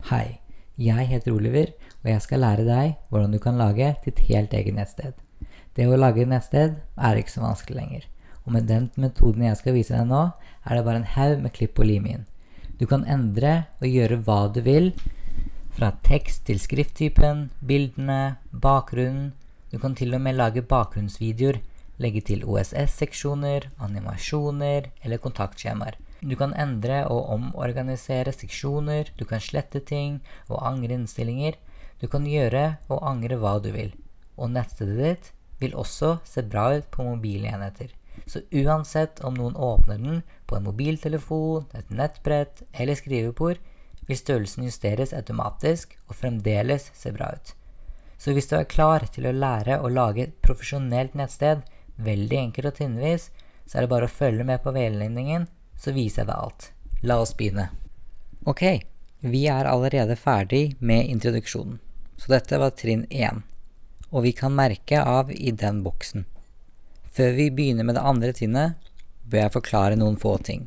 Hei, jeg heter Oliver, og jeg skal lære deg hvordan du kan lage ditt helt eget nettsted. Det å lage et nettsted er ikke så vanskelig lenger, og med den metoden jeg skal vise deg nå, er det bare en haug med klipp og lim inn. Du kan endre og gjøre hva du vil, fra tekst til skrifttypen, bildene, bakgrunnen. Du kan til og med lage bakgrunnsvideoer, legge til OSS-seksjoner, animasjoner eller kontaktskjemaer. Du kan endre og omorganisere seksjoner, du kan slette ting og angre innstillinger. Du kan gjøre og angre hva du vil. Og nettstedet ditt vil også se bra ut på mobile enheter. Så uansett om noen åpner den på en mobiltelefon, et nettbrett eller skrivebord, vil størrelsen justeres automatisk og fremdeles se bra ut. Så hvis du er klar til å lære å lage et profesjonelt nettsted, veldig enkelt og trinnvis, så er det bare å følge med på veiledningen, så viser jeg deg alt. La oss begynne. Ok, vi er allerede ferdig med introduksjonen. Så dette var trinn 1, og vi kan merke av i den boksen. Før vi begynner med det andre trinnet, bør jeg forklare noen få ting.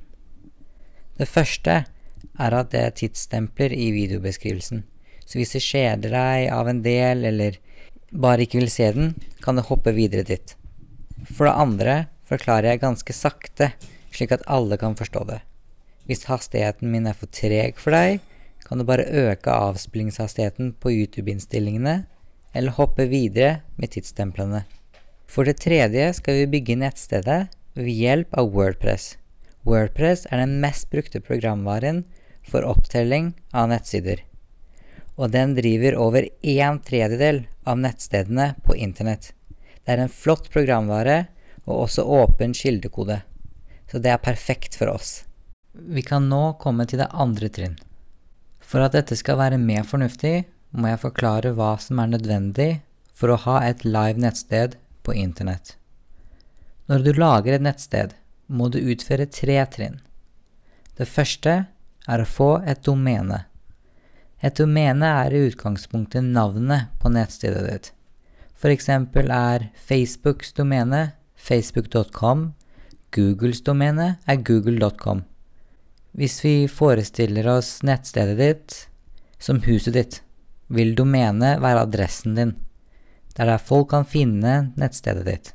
Det første er at det er tidsstempler i videobeskrivelsen. Så hvis du kjeder deg av en del, eller bare ikke vil se den, kan du hoppe videre dit. For det andre forklarer jeg ganske sakte, slik at alle kan forstå det. Hvis hastigheten min er for treg for deg, kan du bare øke avspillingshastigheten på YouTube-innstillingene, eller hoppe videre med tidsstemplene. For det tredje skal vi bygge nettstedet ved hjelp av WordPress. WordPress er den mest brukte programvaren for opptelling av nettsider. Og den driver over 1/3 av nettstedene på internett. Det er en flott programvare og også åpen kildekode. Så det er perfekt for oss. Vi kan nå komme til det andre trinn. For at dette skal være mer fornuftig, må jeg forklare hva som er nødvendig for å ha et live nettsted på internett. Når du lager et nettsted, må du utføre 3 trinn. Det første er å få et domene. Et domene er i utgangspunktet navnet på nettstedet ditt. For eksempel er Facebooks domene facebook.com, Googles domene er google.com. Hvis vi forestiller oss nettstedet ditt som huset ditt, vil domene være adressen din. Det er der folk kan finne nettstedet ditt.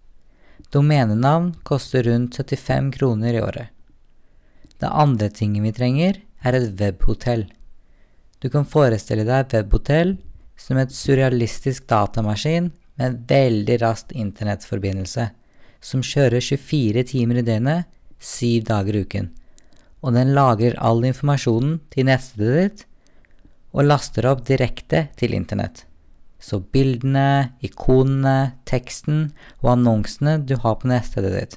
Domenenavn koster rundt 75 kroner i året. Det andre tingen vi trenger er et webhotell. Du kan forestille deg webhotell som et surrealistisk datamaskin med en veldig rask internettforbindelse, som kjører 24 timer i døgnet, 7 dager i uken. Og den lagrer all informasjonen til nettstedet ditt, og laster opp direkte til internett. Så bildene, ikonene, teksten og annonsene du har på nettstedet ditt.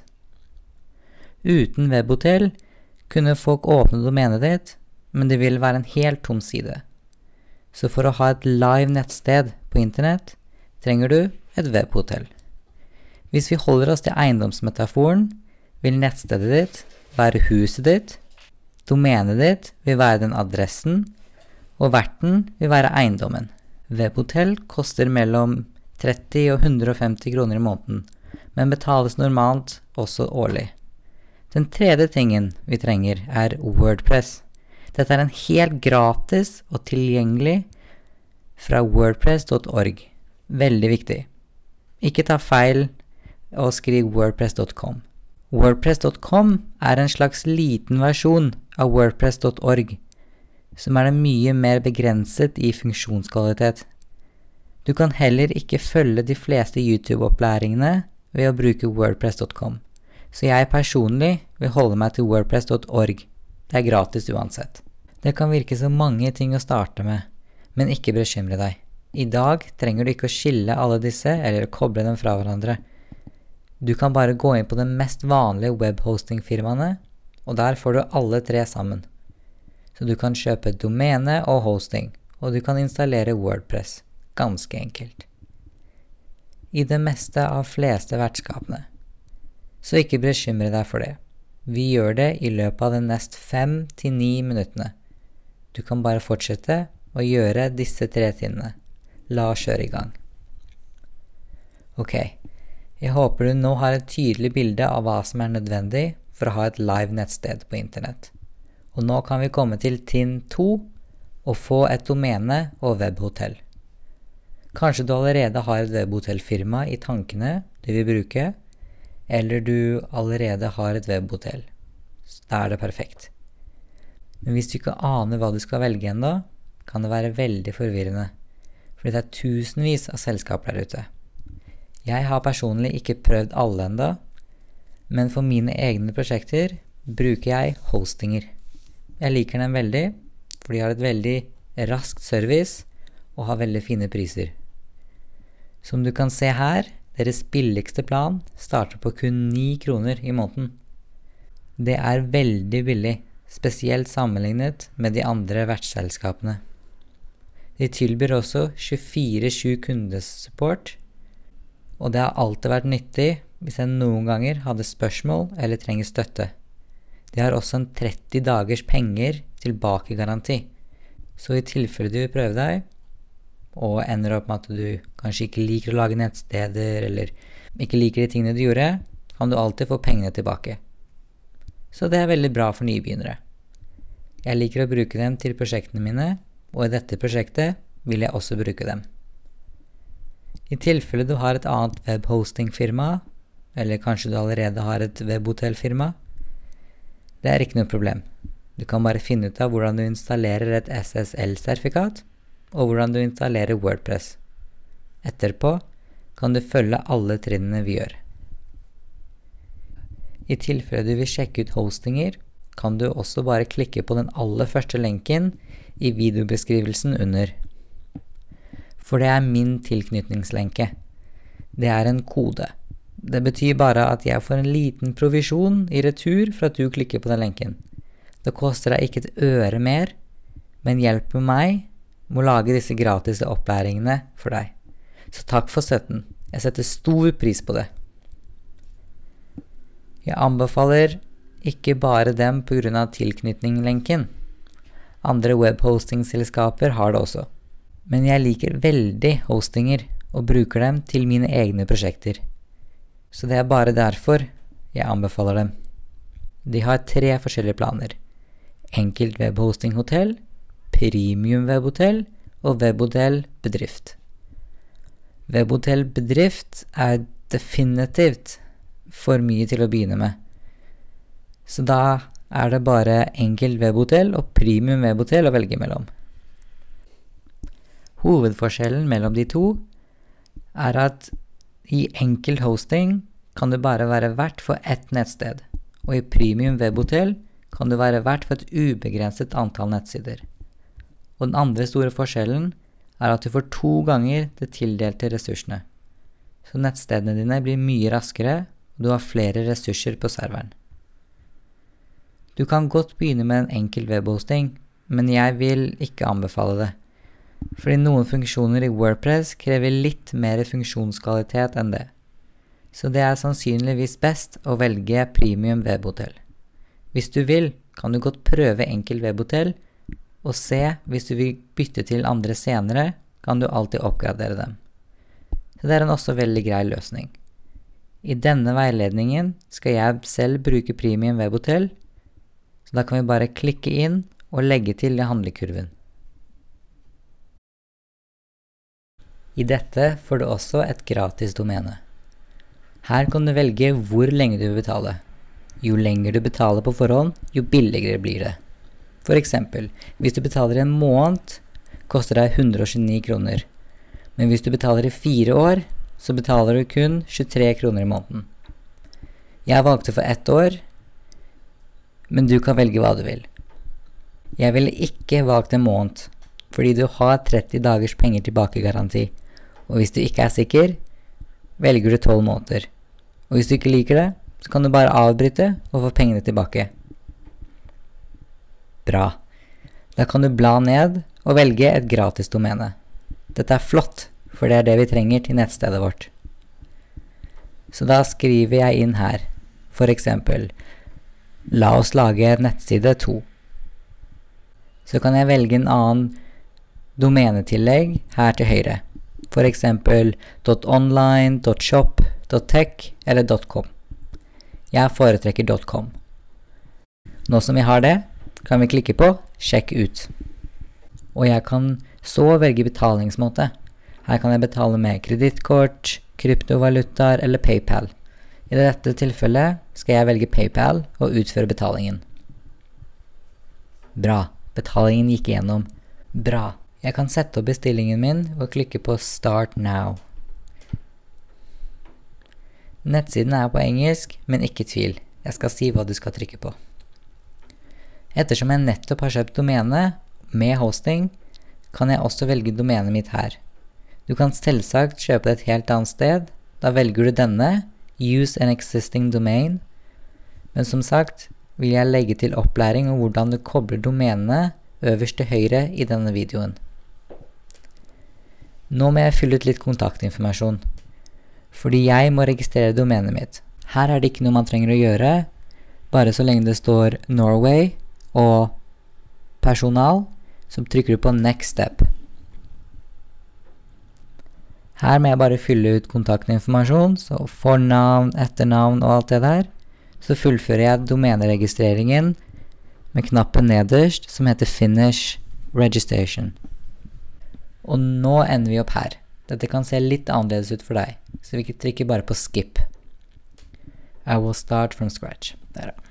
Uten webhotell kunne folk åpne domenet ditt, men det vil være en helt tom side. Så for å ha et live nettsted på internett, trenger du et webhotell. Hvis vi holder oss til eiendomsmetaforen, vil nettstedet ditt være huset ditt, domenet ditt vil være den adressen, og verten vil være eiendommen. Webhotell koster mellom 30 og 150 kroner i måneden, men betales normalt også årlig. Den tredje tingen vi trenger er WordPress. Dette er en helt gratis og tilgjengelig fra wordpress.org. Veldig viktig. Ikke ta feil og skriv wordpress.com. Wordpress.com er en slags liten versjon av wordpress.org, som er det mye mer begrenset i funksjonskvalitet. Du kan heller ikke følge de fleste YouTube-opplæringene ved å bruke wordpress.com, så jeg personlig vil holde meg til wordpress.org. Det er gratis uansett. Det kan virke som mange ting å starte med, men ikke bekymre deg. I dag trenger du ikke å skille alle disse eller koble dem fra hverandre. Du kan bare gå inn på de mest vanlige webhosting-firmaene, og der får du alle 3 sammen. Så du kan kjøpe domene og hosting, og du kan installere WordPress. Ganske enkelt. I det meste av fleste vertskapene. Så ikke bekymre deg for det. Vi gjør det i løpet av de neste 5 til 9 minuttene. Du kan bare fortsette å gjøre disse 3 trinnene. La oss kjøre i gang. Ok, jeg håper du nå har et tydelig bilde av hva som er nødvendig for å ha et live nettsted på internett. Og nå kan vi komme til trinn 2, å få et domene og webhotell. Kanskje du allerede har et webhotellfirma i tankene du vil bruke, eller du allerede har et webhotell. Da er det perfekt. Men hvis du ikke aner hva du skal velge ennå, kan det være veldig forvirrende, fordi det er tusenvis av selskaper der ute. Jeg har personlig ikke prøvd alle enda, men for mine egne prosjekter bruker jeg hostinger. Jeg liker dem veldig, for de har et veldig raskt service og har veldig fine priser. Som du kan se her, deres billigste plan starter på kun 9 kroner i måneden. Det er veldig billig, spesielt sammenlignet med de andre vertsselskapene. De tilbyr også 24/7 kundesupport, og det har alltid vært nyttig hvis jeg noen ganger hadde spørsmål eller trenger støtte. De har også en 30 dagers penger tilbake garanti. Så i tilfelle du vil prøve deg, og ender opp med at du kanskje ikke liker å lage nettsteder, eller ikke liker de tingene du gjorde, kan du alltid få pengene tilbake. Så det er veldig bra for nybegynnere. Jeg liker å bruke dem til prosjektene mine, og i dette prosjektet vil jeg også bruke dem. I tilfelle du har et annet webhostingfirma, eller kanskje du allerede har et webhotellfirma, det er ikke noe problem. Du kan bare finne ut av hvordan du installerer et SSL-sertifikat, og hvordan du installerer WordPress. Etterpå kan du følge alle trinnene vi gjør. I tilfelle du vil sjekke ut hostinger, kan du også bare klikke på den aller første lenken i videobeskrivelsen under. For det er min tilknytningslenke. Det er en kode. Det betyr bare at jeg får en liten provisjon i retur for at du klikker på den lenken. Det koster deg ikke et øre mer, men hjelper meg med å lage disse gratis opplæringene for deg. Så takk for støtten. Jeg setter stor pris på det. Jeg anbefaler ikke bare dem på grunn av tilknytning-lenken. Andre webhosting-selskaper har det også. Men jeg liker veldig hostinger og bruker dem til mine egne prosjekter. Så det er bare derfor jeg anbefaler dem. De har 3 forskjellige planer. Enkelt webhosting-hotell, premium webhotell og webhotell bedrift. Webhotell bedrift er definitivt for mye til å begynne med. Så da er det bare enkelt webhotell og premium webhotell å velge mellom. Hovedforskjellen mellom de to er at i enkelt hosting kan du bare være vert for ett nettsted, og i premium webhotell kan du være vert for et ubegrenset antall nettsider. Og den andre store forskjellen er at du får 2 ganger det tildelte ressursene. Så nettstedene dine blir mye raskere, og du har flere ressurser på serveren. Du kan godt begynne med en enkel webhosting, men jeg vil ikke anbefale det. Fordi noen funksjoner i WordPress krever litt mer funksjonskvalitet enn det. Så det er sannsynligvis best å velge premium webhotell. Hvis du vil, kan du godt prøve enkel webhotell, og se hvis du vil bytte til andre senere, kan du alltid oppgradere dem. Så det er en også veldig grei løsning. I denne veiledningen skal jeg selv bruke premium webhotell, så da kan vi bare klikke inn og legge til i handlekurven. I dette får du også et gratis domene. Her kan du velge hvor lenge du vil betale. Jo lenger du betaler på forhånd, jo billigere blir det. For eksempel, hvis du betaler en måned, koster det 129 kroner. Men hvis du betaler i 4 år, så betaler du kun 23 kroner i måneden. Jeg valgte for 1 år, men du kan velge hva du vil. Jeg ville ikke valgt en måned, fordi du har 30 dagers penger tilbake garanti. Og hvis du ikke er sikker, velger du 12 måneder. Og hvis du ikke liker det, så kan du bare avbryte og få pengene tilbake. Bra. Da kan du bla ned og velge et gratis domene. Dette er flott, for det er det vi trenger til nettstedet vårt. Så da skriver jeg inn her, for eksempel, la oss lage nettside 2. Så kan jeg velge en annen domenetillegg her til høyre. For eksempel .online, .shop, .tech eller .com. Jeg foretrekker .com. Nå som vi har det, kan vi klikke på «Sjekk ut». Og jeg kan så velge betalingsmåte. Her kan jeg betale med kredittkort, kryptovalutaer eller PayPal. I dette tilfellet skal jeg velge PayPal og utføre betalingen. Bra, betalingen gikk igjennom. Bra. Jeg kan sette opp bestillingen min og klikke på Start Now. Nettsiden på engelsk, men ikke tvil. Jeg skal si hva du skal trykke på. Ettersom jeg nettopp har kjøpt domene med hosting, kan jeg også velge domenet mitt her. Du kan selvsagt kjøpe det et helt annet sted. Da velger du denne, Use an existing domain. Men som sagt, vil jeg legge til opplæring om hvordan du kobler domenene øverst til høyre i denne videoen. Nå må jeg fylle ut litt kontaktinformasjon, fordi jeg må registrere domenet mitt. Her det ikke noe man trenger å gjøre, bare så lenge det står Norway og personal, så trykker du på Next Step. Her må jeg bare fylle ut kontaktinformasjon, så fornavn, etternavn og alt det der. Så fullfører jeg domeneregistreringen med knappen nederst som heter Finish Registration. Og nå ender vi opp her. Dette kan se litt annerledes ut for deg, så vi trykker bare på Skip. I will start from scratch. Der da.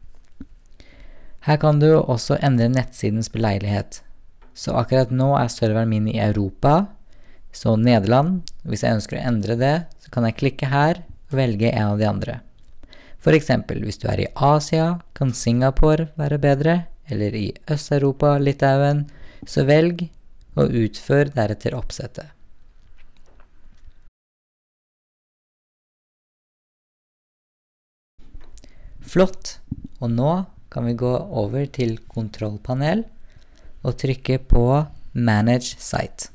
Her kan du også endre nettsidens beleilighet. Så akkurat nå serveren min i Europa, så Nederland. Hvis jeg ønsker å endre det, så kan jeg klikke her og velge en av de andre. For eksempel, hvis du i Asia, kan Singapore være bedre, eller i Øst-Europa, Litauen, så velg og utfør deretter oppsettet. Flott! Og nå kan vi gå over til kontrollpanel og trykke på Manage Site.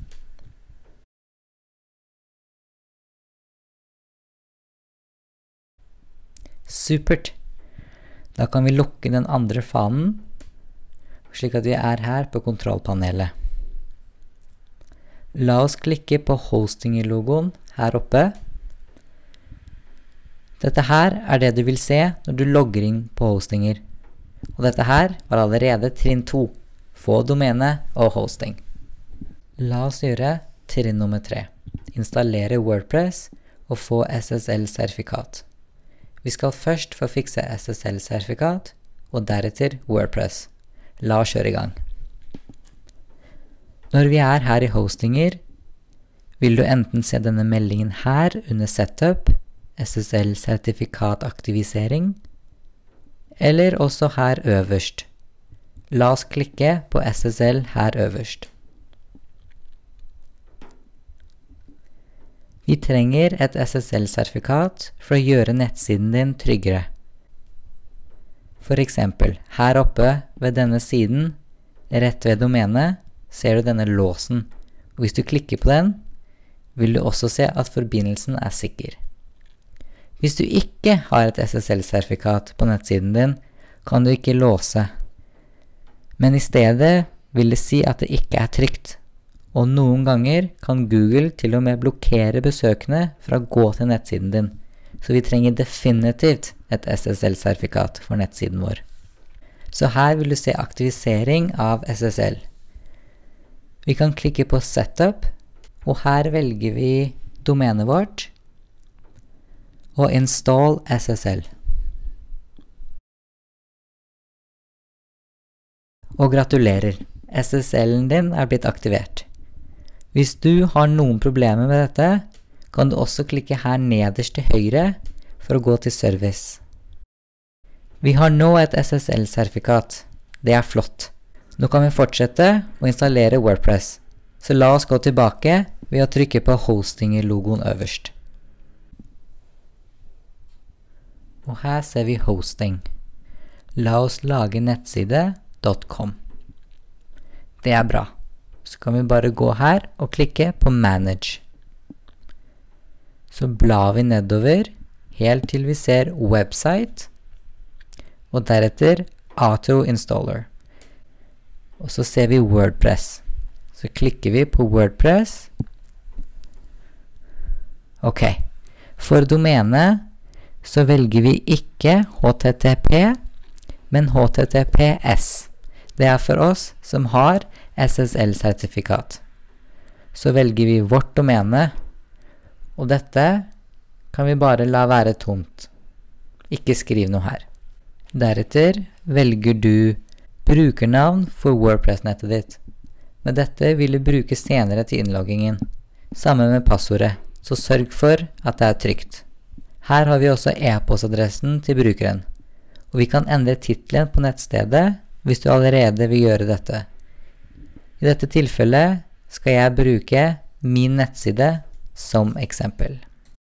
Supert! Da kan vi lukke den andre fanen, slik at vi her på kontrollpanelet. La oss klikke på Hosting-logoen her oppe. Dette her det du vil se når du logger inn på hostinger. Og dette her var allerede trinn 2. Få domene og hosting. La oss gjøre trinn nummer 3. Installere WordPress og få SSL-sertifikat. Vi skal først få fikse SSL-sertifikat, og deretter WordPress. La oss kjøre i gang. Når vi her i hostinger, vil du enten se denne meldingen her under Setup, SSL-sertifikataktivisering, eller også her øverst. La oss klikke på SSL her øverst. Vi trenger et SSL-sertifikat for å gjøre nettsiden din tryggere. For eksempel, her oppe ved denne siden, rett ved domenet, ser du denne låsen. Og hvis du klikker på den, vil du også se at forbindelsen sikker. Hvis du ikke har et SSL-sertifikat på nettsiden din, kan du ikke låse. Men i stedet vil det si at det ikke trygt. Og noen ganger kan Google til og med blokkere besøkende fra å gå til nettsiden din. Så vi trenger definitivt et SSL-sertifikat for nettsiden vår. Så her vil du se aktivisering av SSL. Vi kan klikke på Setup, og her velger vi domenet vårt og Install SSL. Og gratulerer, SSL-en din blitt aktivert. Hvis du har noen problemer med dette, kan du også klikke her nederst til høyre for å gå til service. Vi har nå et SSL-sertifikat. Det flott. Nå kan vi fortsette å installere WordPress. Så la oss gå tilbake ved å trykke på Hosting-logoen øverst. Og her ser vi hosting. La oss lage nettside.com. Det bra. Så kan vi bare gå her og klikke på Manage. Så blar vi nedover helt til vi ser Website, og deretter Auto Installer. Og så ser vi WordPress. Så klikker vi på WordPress. Ok, for domenet så velger vi ikke HTTP, men HTTPS. Det for oss som har SSL-sertifikat. Så velger vi vårt domene, og dette kan vi bare la være tomt. Ikke skriv noe her. Deretter velger du brukernavn for WordPress-nettet ditt. Men dette vil du bruke senere til innloggingen. Sammen med passordet, så sørg for at det er trygt. Her har vi også e-postadressen til brukeren, og vi kan endre titlen på nettstedet hvis du allerede vil gjøre dette. I dette tilfellet skal jeg bruke min nettside som eksempel.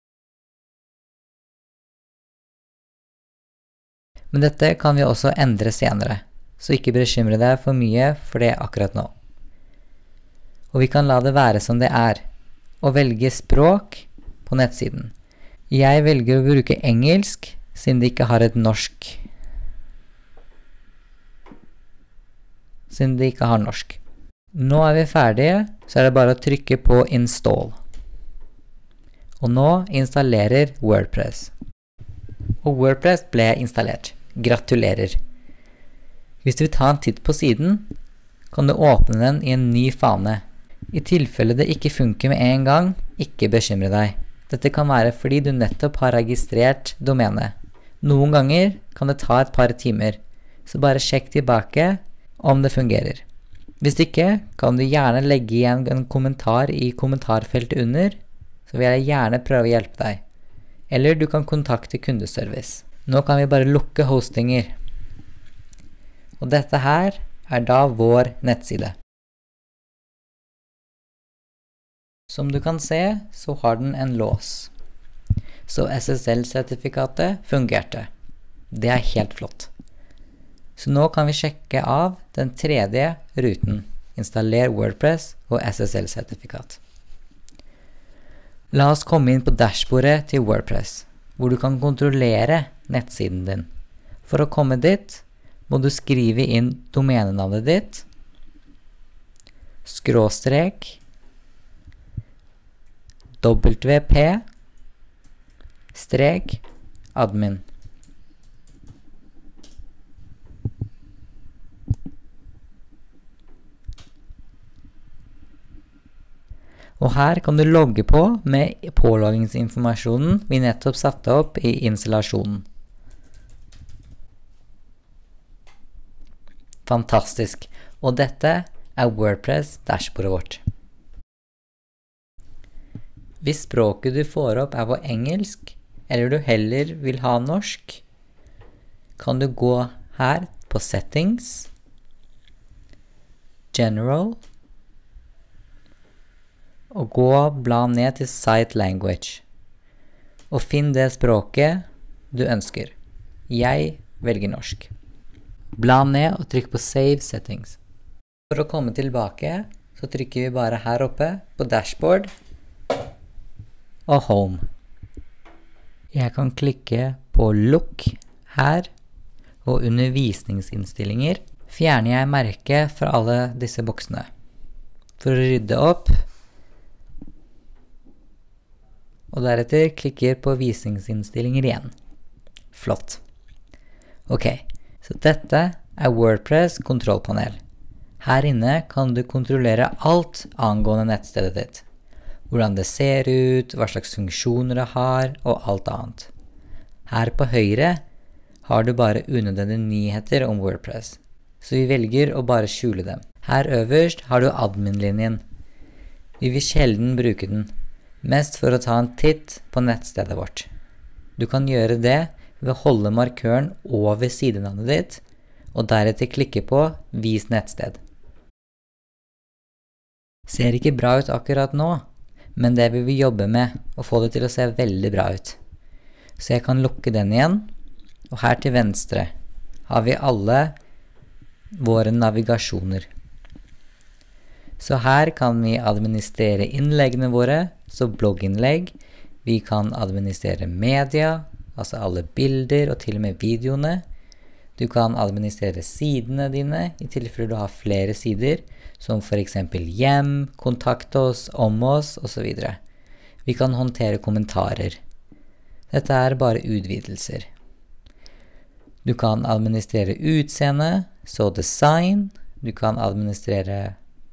Men dette kan vi også endre senere, så ikke bekymre deg for mye for det akkurat nå. Og vi kan la det være som det er, og velge språk på nettsiden. Jeg velger å bruke engelsk, siden det ikke har et norsk. Nå er vi ferdige, så er det bare å trykke på install. Og nå installerer WordPress. Og WordPress ble installert. Gratulerer! Hvis du vil ta en titt på siden, kan du åpne den i en ny fane. I tilfelle det ikke funker med en gang, ikke bekymre deg. Dette kan være fordi du nettopp har registrert domenet. Noen ganger kan det ta et par timer, så bare sjekk tilbake om det fungerer. Hvis ikke, kan du gjerne legge igjen en kommentar i kommentarfeltet under, så vil jeg gjerne prøve å hjelpe deg. Eller du kan kontakte kundeservice. Nå kan vi bare lukke hostinger. Og dette her er da vår nettside. Som du kan se, så har den en lås. Så SSL-sertifikatet fungerte. Det er helt flott. Så nå kan vi sjekke av den tredje ruten. Installer WordPress og SSL-sertifikat. La oss komme inn på dashbordet til WordPress, hvor du kan kontrollere nettsiden din. For å komme dit, må du skrive inn domenenavnet ditt, skråstrek, WP, strek, admin. Og her kan du logge på med påloggingsinformasjonen vi nettopp satte opp i installasjonen. Fantastisk! Og dette er WordPress-dashbordet vårt. Hvis språket du får opp er på engelsk, eller du heller vil ha norsk, kan du gå her på Settings, General, og bla ned til Site Language, og finn det språket du ønsker. Jeg velger norsk. Bla ned og trykk på Save Settings. For å komme tilbake, så trykker vi bare her oppe på Dashboard og Home. Jeg kan klikke på Look her, og under visningsinnstillinger fjerner jeg merket fra alle disse boksene. For å rydde opp, og deretter klikker på visningsinnstillinger igjen. Flott. Ok, så dette er WordPress kontrollpanel. Her inne kan du kontrollere alt angående nettstedet ditt. Hvordan det ser ut, hva slags funksjoner det har, og alt annet. Her på høyre har du bare unødvendige nyheter om WordPress, så vi velger å bare skjule dem. Her øverst har du admin-linjen. Vi vil sjelden bruke den, mest for å ta en titt på nettstedet vårt. Du kan gjøre det ved å holde markøren over sidenavnet ditt, og deretter klikke på Vis nettsted. Ser ikke bra ut akkurat nå, men det vil vi jobbe med, og få det til å se veldig bra ut. Så jeg kan lukke den igjen, og her til venstre har vi alle våre navigasjoner. Så her kan vi administrere innleggene våre, så blogginnlegg. Vi kan administrere media, altså alle bilder og til og med videoene. Du kan administrere sidene dine, i tilfelle du har flere sider, som for eksempel hjem, kontakt oss, om oss, og så videre. Vi kan håndtere kommentarer. Dette er bare utvidelser. Du kan administrere utseende, så design. Du kan administrere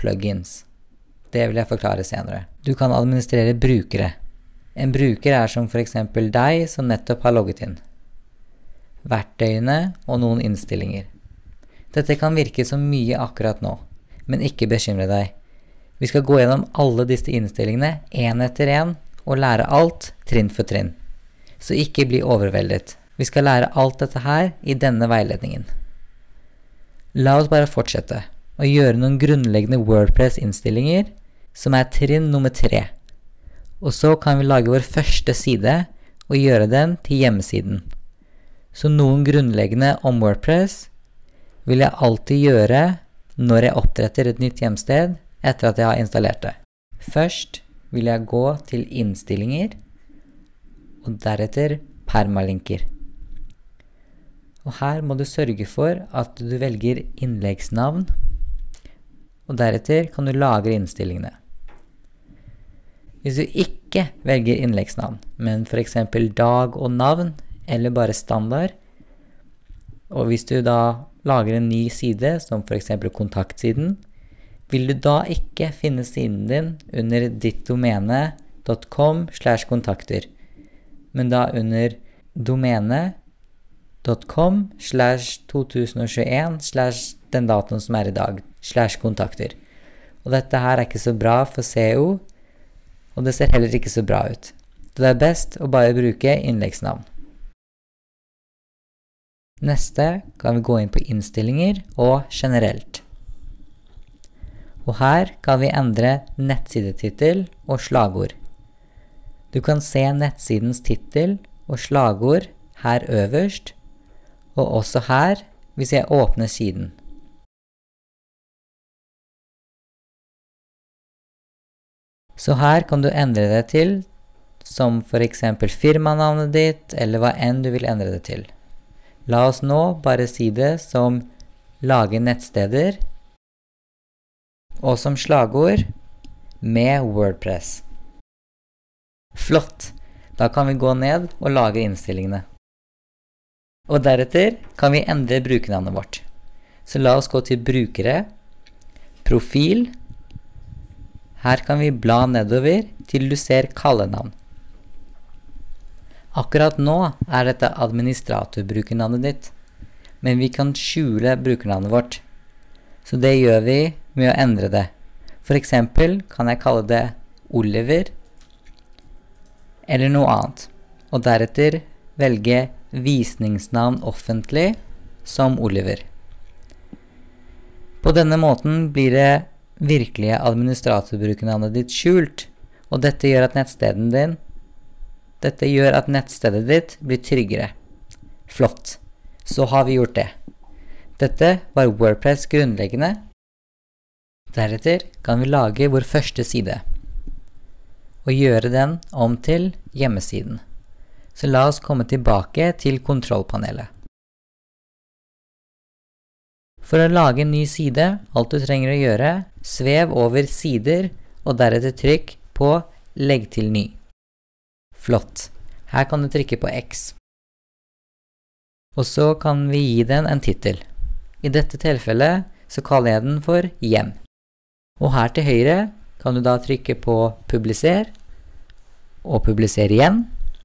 plugins. Det vil jeg forklare senere. Du kan administrere brukere. En bruker er som for eksempel deg som nettopp har logget inn. Verktøyene og noen innstillinger. Dette kan virke som mye akkurat nå, men ikke bekymre deg. Vi skal gå gjennom alle disse innstillingene en etter en og lære alt trinn for trinn. Så ikke bli overveldet. Vi skal lære alt dette her i denne veiledningen. La oss bare fortsette og gjøre noen grunnleggende WordPress-innstillinger som er trinn nummer 3. Og så kan vi lage vår første side og gjøre den til hjemmesiden. Så noen grunnleggende om WordPress vil jeg alltid gjøre når jeg oppretter et nytt hjemsted etter at jeg har installert det. Først vil jeg gå til innstillinger og deretter permalinker. Og her må du sørge for at du velger innleggsnavn, og deretter kan du lagre innstillingene. Hvis du ikke velger innleggsnavn, men for eksempel dag og navn, eller bare standard, og hvis du da lager en ny side, som for eksempel kontaktsiden, vil du da ikke finne siden din under dittdomene.com/kontakter, men da under domene.com/2021/ den datoen som er i dag, /kontakter. Og dette her er ikke så bra for SEO, og det ser heller ikke så bra ut. Så det er best å bare bruke innleggsnavn. Neste kan vi gå inn på innstillinger og generelt. Og her kan vi endre nettsidetittel og slagord. Du kan se nettsidens tittel og slagord her øverst, og også her hvis jeg åpner siden. Så her kan du endre det til, som for eksempel firmanavnet ditt, eller hva enn du vil endre det til. La oss nå bare si det som lage nettsteder, og som slagord med WordPress. Flott! Da kan vi gå ned og lage innstillingene. Og deretter kan vi endre brukernavnet vårt. Så la oss gå til brukere, profil. Her kan vi bla nedover til du ser kallenavn. Akkurat nå er dette administratorbrukernavnet ditt, men vi kan skjule brukernavnet vårt. Så det gjør vi med å endre det. For eksempel kan jeg kalle det Oliver, eller noe annet, og deretter velge visningsnavn offentlig som Oliver. På denne måten blir det virkelige administratorbrukernavnet ditt skjult, og dette gjør at nettstedet ditt blir tryggere. Flott! Så har vi gjort det. Dette var WordPress grunnleggende. Deretter kan vi lage vår første side, og gjøre den om til hjemmesiden. Så la oss komme tilbake til kontrollpanelet. For å lage en ny side, alt du trenger å gjøre, svev over sider, og deretter trykk på legg til ny. Flott. Her kan du trykke på X. Og så kan vi gi den en tittel. I dette tilfellet så kaller jeg den for hjem. Og her til høyre kan du da trykke på publiser, og publiser igjen.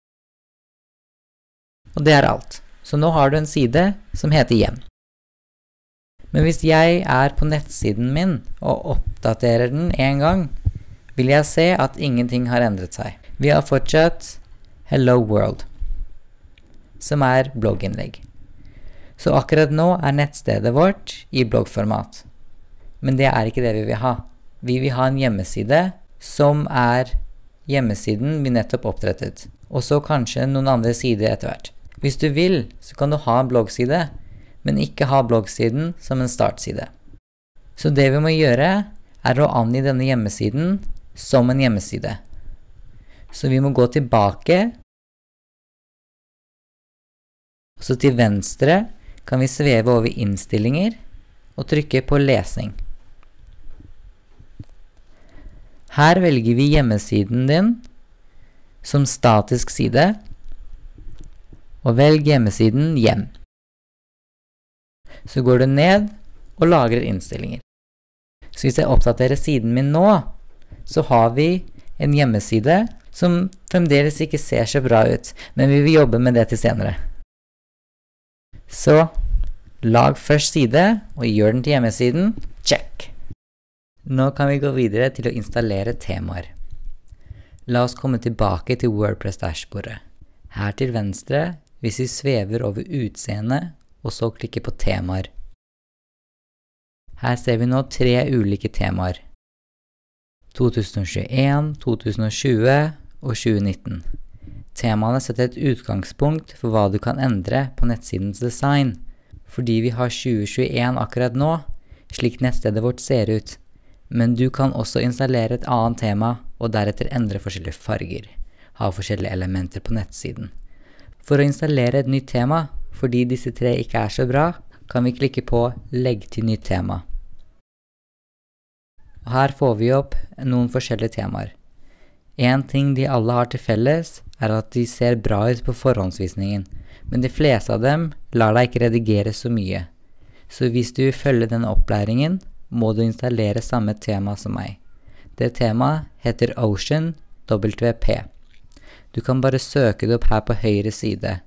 Og det er alt. Så nå har du en side som heter hjem. Men hvis jeg er på nettsiden min og oppdaterer den en gang, vil jeg se at ingenting har endret seg. Vi har fortsatt Hello World, som er blogginnlegg. Så akkurat nå er nettstedet vårt i bloggformat. Men det er ikke det vi vil ha. Vi vil ha en hjemmeside som er hjemmesiden vi nettopp opprettet. Og så kanskje noen andre sider etter hvert. Hvis du vil, så kan du ha en bloggside, men ikke ha bloggsiden som en startside. Så det vi må gjøre er å angi denne hjemmesiden som en hjemmeside. Så vi må gå tilbake, og så til venstre kan vi sveve over innstillinger og trykke på lesing. Her velger vi hjemmesiden din som statisk side, og velg hjemmesiden hjem. Så går du ned og lagrer innstillinger. Så hvis jeg oppdaterer siden min nå, så har vi en hjemmeside som fremdeles ikke ser så bra ut, men vi vil jobbe med det til senere. Så lag først side, og gjør den til hjemmesiden. Check! Nå kan vi gå videre til å installere temaer. La oss komme tilbake til WordPress-dashbordet. Her til venstre, hvis vi svever over utseendet, og så klikker på temaer. Her ser vi nå 3 ulike temaer. 2021, 2020 og 2019. Temaene setter et utgangspunkt for hva du kan endre på nettsidens design, fordi vi har 2021 akkurat nå, slik nettstedet vårt ser ut. Men du kan også installere et annet tema, og deretter endre forskjellige farger, ha forskjellige elementer på nettsiden. For å installere et nytt tema, fordi disse 3 ikke er så bra, kan vi klikke på Legg til nytt tema. Og her får vi opp noen forskjellige temaer. En ting de alle har til felles, er at de ser bra ut på forhåndsvisningen, men de fleste av dem lar deg ikke redigere så mye. Så hvis du vil følge denne opplæringen, må du installere samme tema som meg. Det temaet heter Ocean WP. Du kan bare søke det opp her på høyre side.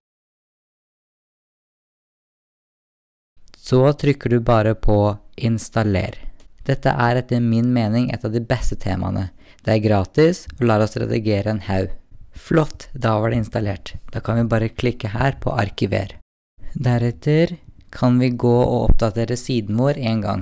Så trykker du bare på Installer. Dette er etter min mening et av de beste temaene. Det er gratis og lar oss redigere en haug. Flott, da var det installert. Da kan vi bare klikke her på Arkiver. Deretter kan vi gå og oppdatere siden vår en gang.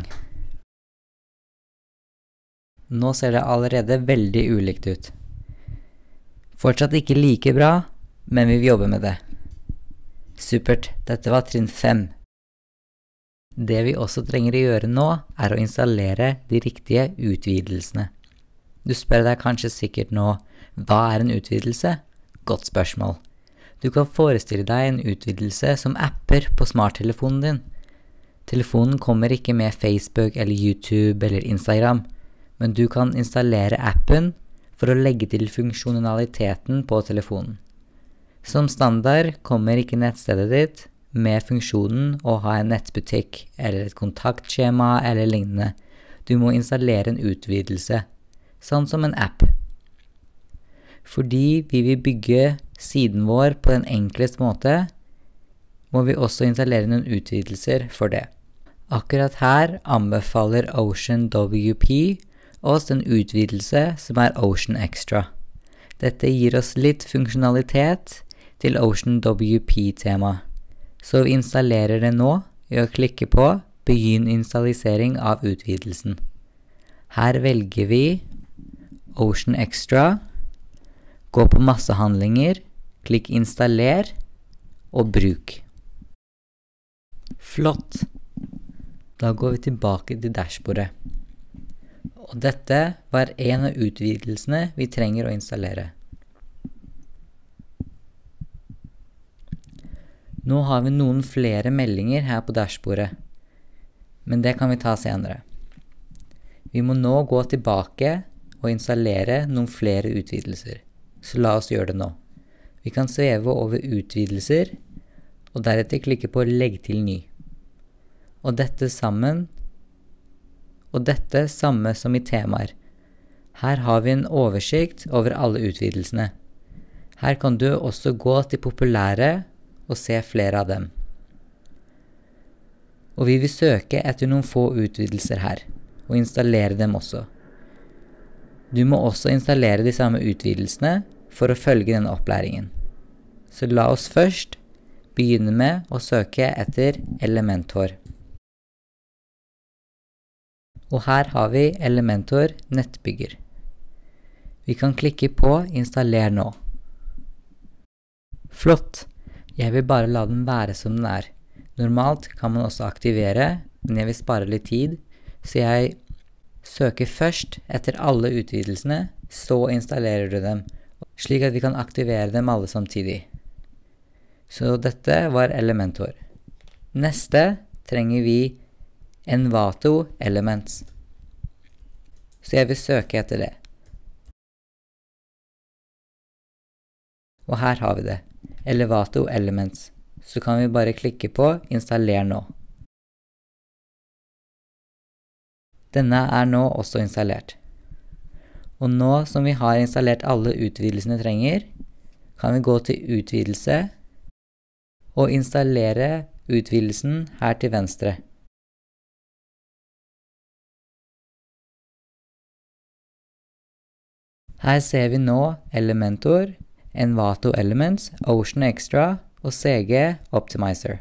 Nå ser det allerede veldig ulikt ut. Fortsatt ikke like bra, men vi vil jobbe med det. Supert, dette var trinn 5. Det vi også trenger å gjøre nå, er å installere de riktige utvidelsene. Du spør deg kanskje sikkert nå, hva er en utvidelse? Godt spørsmål. Du kan forestille deg en utvidelse som apper på smarttelefonen din. Telefonen kommer ikke med Facebook eller YouTube eller Instagram, men du kan installere appen for å legge til funksjonaliteten på telefonen. Som standard kommer ikke nettstedet ditt med funksjonen å ha en nettbutikk eller et kontaktskjema eller lignende. Du må installere en utvidelse, sånn som en app. Fordi vi vil bygge siden vår på den enkleste måte, må vi også installere noen utvidelser for det. Akkurat her anbefaler Ocean WP oss en utvidelse som er Ocean Extra. Dette gir oss litt funksjonalitet til Ocean WP-tema. Så vi installerer det nå ved å klikke på Begynn installisering av utvidelsen. Her velger vi Ocean Extra, gå på massehandlinger, klikk Installer og bruk. Flott! Da går vi tilbake til dashbordet. Og dette var en av utvidelsene vi trenger å installere. Nå har vi noen flere meldinger her på dashbordet, men det kan vi ta senere. Vi må nå gå tilbake og installere noen flere utvidelser, så la oss gjøre det nå. Vi kan sveve over utvidelser, og deretter klikke på Legg til ny. Og dette samme som i temaer. Her har vi en oversikt over alle utvidelsene. Her kan du også gå til populære og se flere av dem. Og vi vil søke etter noen få utvidelser her, og installere dem også. Du må også installere de samme utvidelsene for å følge denne opplæringen. Så la oss først begynne med å søke etter Elementor. Og her har vi Elementor nettbygger. Vi kan klikke på Installer nå. Flott! Jeg vil bare la den være som den er. Normalt kan man også aktivere, men jeg vil spare litt tid, så jeg søker først etter alle utvidelsene, så installerer du dem, slik at vi kan aktivere dem alle samtidig. Så dette var Elementor. Neste trenger vi Envato Elements. Så jeg vil søke etter det. Og her har vi det. Envato Elements. Så kan vi bare klikke på Installer nå. Denne nå også installert. Og nå som vi har installert alle utvidelsene trenger, kan vi gå til utvidelse og installere utvidelsen her til venstre. Her ser vi nå Elementor, Envato Elements, Ocean Extra og CG Optimizer.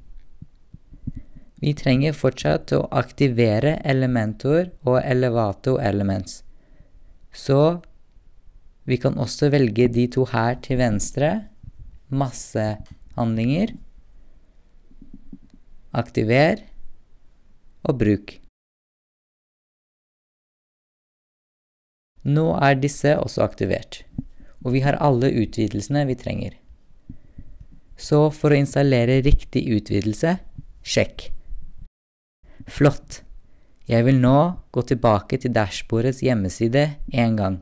Vi trenger fortsatt å aktivere Elementor og Envato Elements. Så vi kan også velge de to her til venstre, massehandlinger, aktiver og bruk. Nå disse også aktivert, og vi har alle utvidelsene vi trenger. Så for å installere riktig utvidelse, sjekk. Flott! Jeg vil nå gå tilbake til dashbordets hjemmeside en gang.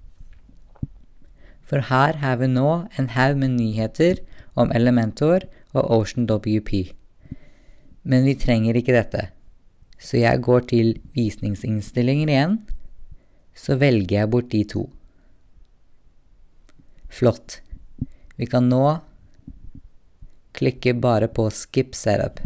For her har vi nå en haug med nyheter om Elementor og OceanWP. Men vi trenger ikke dette. Så jeg går til visningsinnstillinger igjen, så velger jeg bort de to. Flott. Vi kan nå klikke bare på Skip Setup,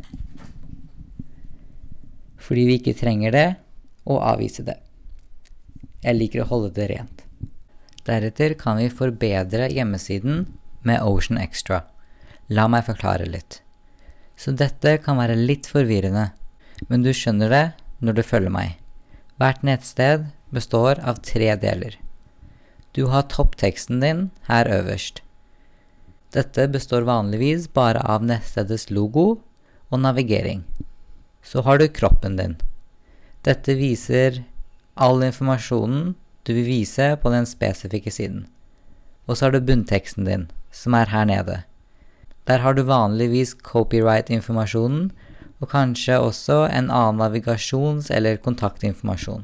fordi vi ikke trenger det, og avvise det. Jeg liker å holde det rent. Deretter kan vi forbedre hjemmesiden med Ocean Extra. La meg forklare litt. Så dette kan være litt forvirrende, men du skjønner det når du følger meg. Hvert nettsted består av 3 deler. Du har toppteksten din her øverst. Dette består vanligvis bare av nettstedets logo og navigering. Så har du kroppen din. Dette viser all informasjonen du vil vise på den spesifikke siden. Og så har du bunnteksten din, som her nede. Der har du vanligvis copyright-informasjonen, og kanskje også en annen navigasjons- eller kontaktinformasjon.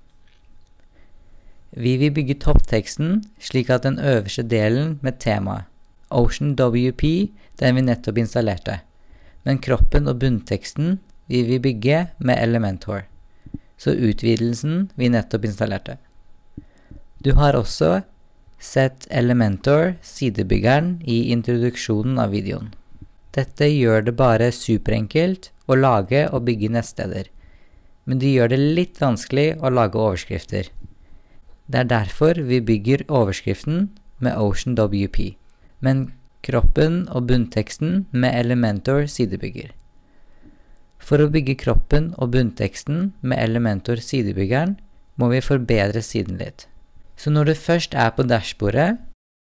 Vi vil bygge toppteksten slik at den øverste delen med temaet, OceanWP, den vi nettopp installerte, men kroppen og bunnteksten vi vil bygge med Elementor, så utvidelsen vi nettopp installerte. Du har også sett Elementor, sidebyggeren, i introduksjonen av videoen. Dette gjør det bare superenkelt å lage og bygge nettsteder, men det gjør det litt vanskelig å lage overskrifter. Det derfor vi bygger overskriften med OceanWP, men kroppen og bunnteksten med Elementor sidebygger. For å bygge kroppen og bunnteksten med Elementor sidebyggeren, må vi forbedre siden litt. Så når du først på dashbordet,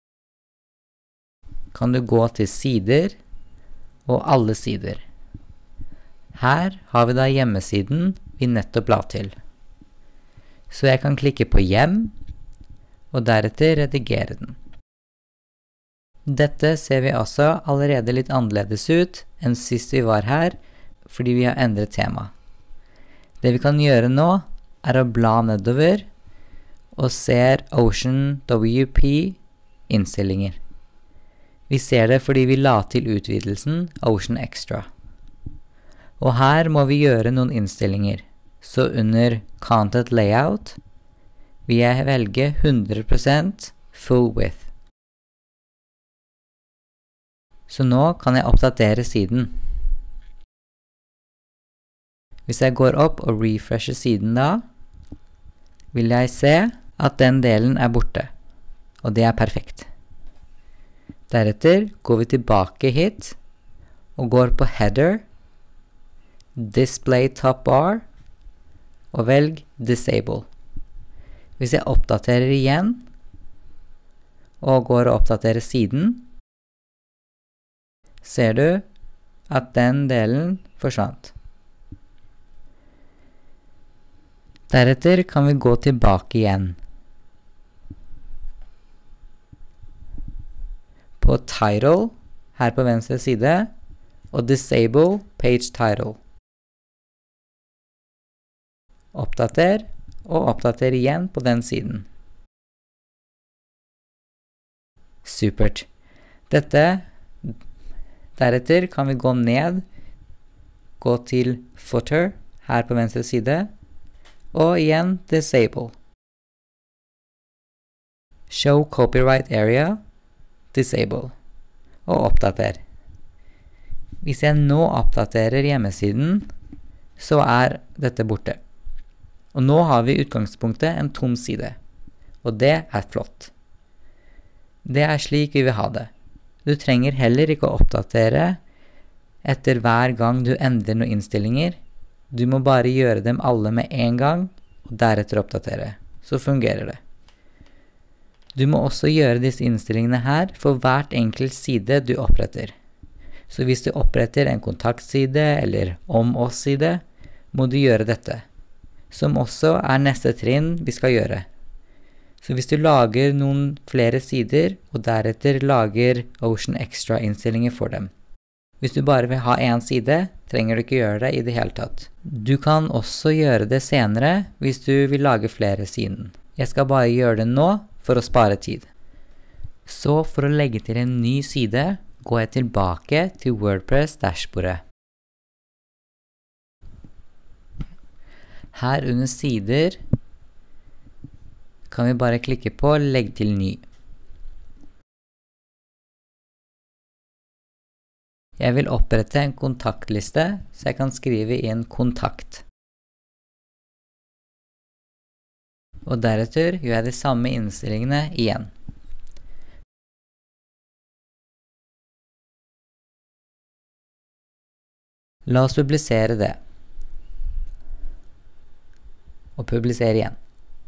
kan du gå til sider og alle sider. Her har vi da hjemmesiden vi nettopp la til. Så jeg kan klikke på hjem, og deretter redigere den. Dette ser vi også allerede litt annerledes ut enn sist vi var her, fordi vi har endret tema. Det vi kan gjøre nå å bla nedover og ser OceanWP innstillinger. Vi ser det fordi vi la til utvidelsen Ocean Extra. Og her må vi gjøre noen innstillinger. Så under Content Layout vil jeg velge 100% Full Width. Så nå kan jeg oppdatere siden. Hvis jeg går opp og refresher siden da, vil jeg se at den delen borte, og det perfekt. Deretter går vi tilbake hit, og går på Header, Display Top Bar, og velg Disable. Hvis jeg oppdaterer igjen, og går og oppdaterer siden, ser du at den delen forsvant. Deretter kan vi gå tilbake igjen. På Title, her på venstre side, og Disable Page Title. Oppdater, og oppdater igjen på den siden. Supert. Deretter kan vi gå ned, gå til Footer, her på venstre side, og igjen disable. Show copyright area, disable, og oppdater. Hvis jeg nå oppdaterer hjemmesiden, så er dette borte. Og nå har vi i utgangspunktet en tom side, og det er flott. Det er slik vi vil ha det. Du trenger heller ikke å oppdatere etter hver gang du endrer noen innstillinger. Du må bare gjøre dem alle med en gang, og deretter oppdatere. Så fungerer det. Du må også gjøre disse innstillingene her for hvert enkelt side du oppretter. Så hvis du oppretter en kontaktside eller om oss-side, må du gjøre dette, som også er neste trinn vi skal gjøre. Så hvis du lager noen flere sider, og deretter lager Ocean Extra-innstillinger for dem. Hvis du bare vil ha en side, trenger du ikke gjøre det i det hele tatt. Du kan også gjøre det senere hvis du vil lage flere sider. Jeg skal bare gjøre det nå for å spare tid. Så for å legge til en ny side, går jeg tilbake til WordPress-dashbordet. Her under sider kan vi bare klikke på legg til ny. Jeg vil opprette en kontaktliste, så jeg kan skrive inn kontakt. Og deretter gjør jeg de samme innstillingene igjen. La oss publisere det. Og publisere igjen.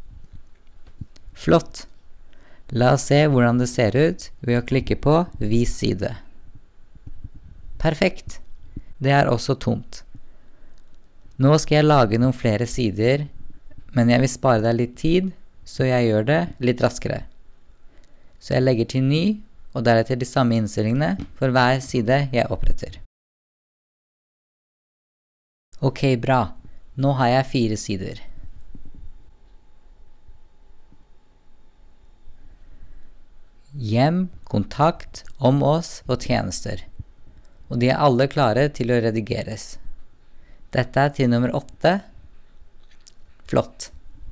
Flott! La oss se hvordan det ser ut ved å klikke på vis side. Perfekt! Det er også tomt. Nå skal jeg lage noen flere sider, men jeg vil spare deg litt tid, så jeg gjør det litt raskere. Så jeg legger til ny, og deretter de samme innstillingene for hver side jeg oppretter. Ok, bra. Nå har jeg 4 sider. Hjem, kontakt, om oss og tjenester. Og de er alle klare til å redigeres. Dette er til nummer 8. Flott.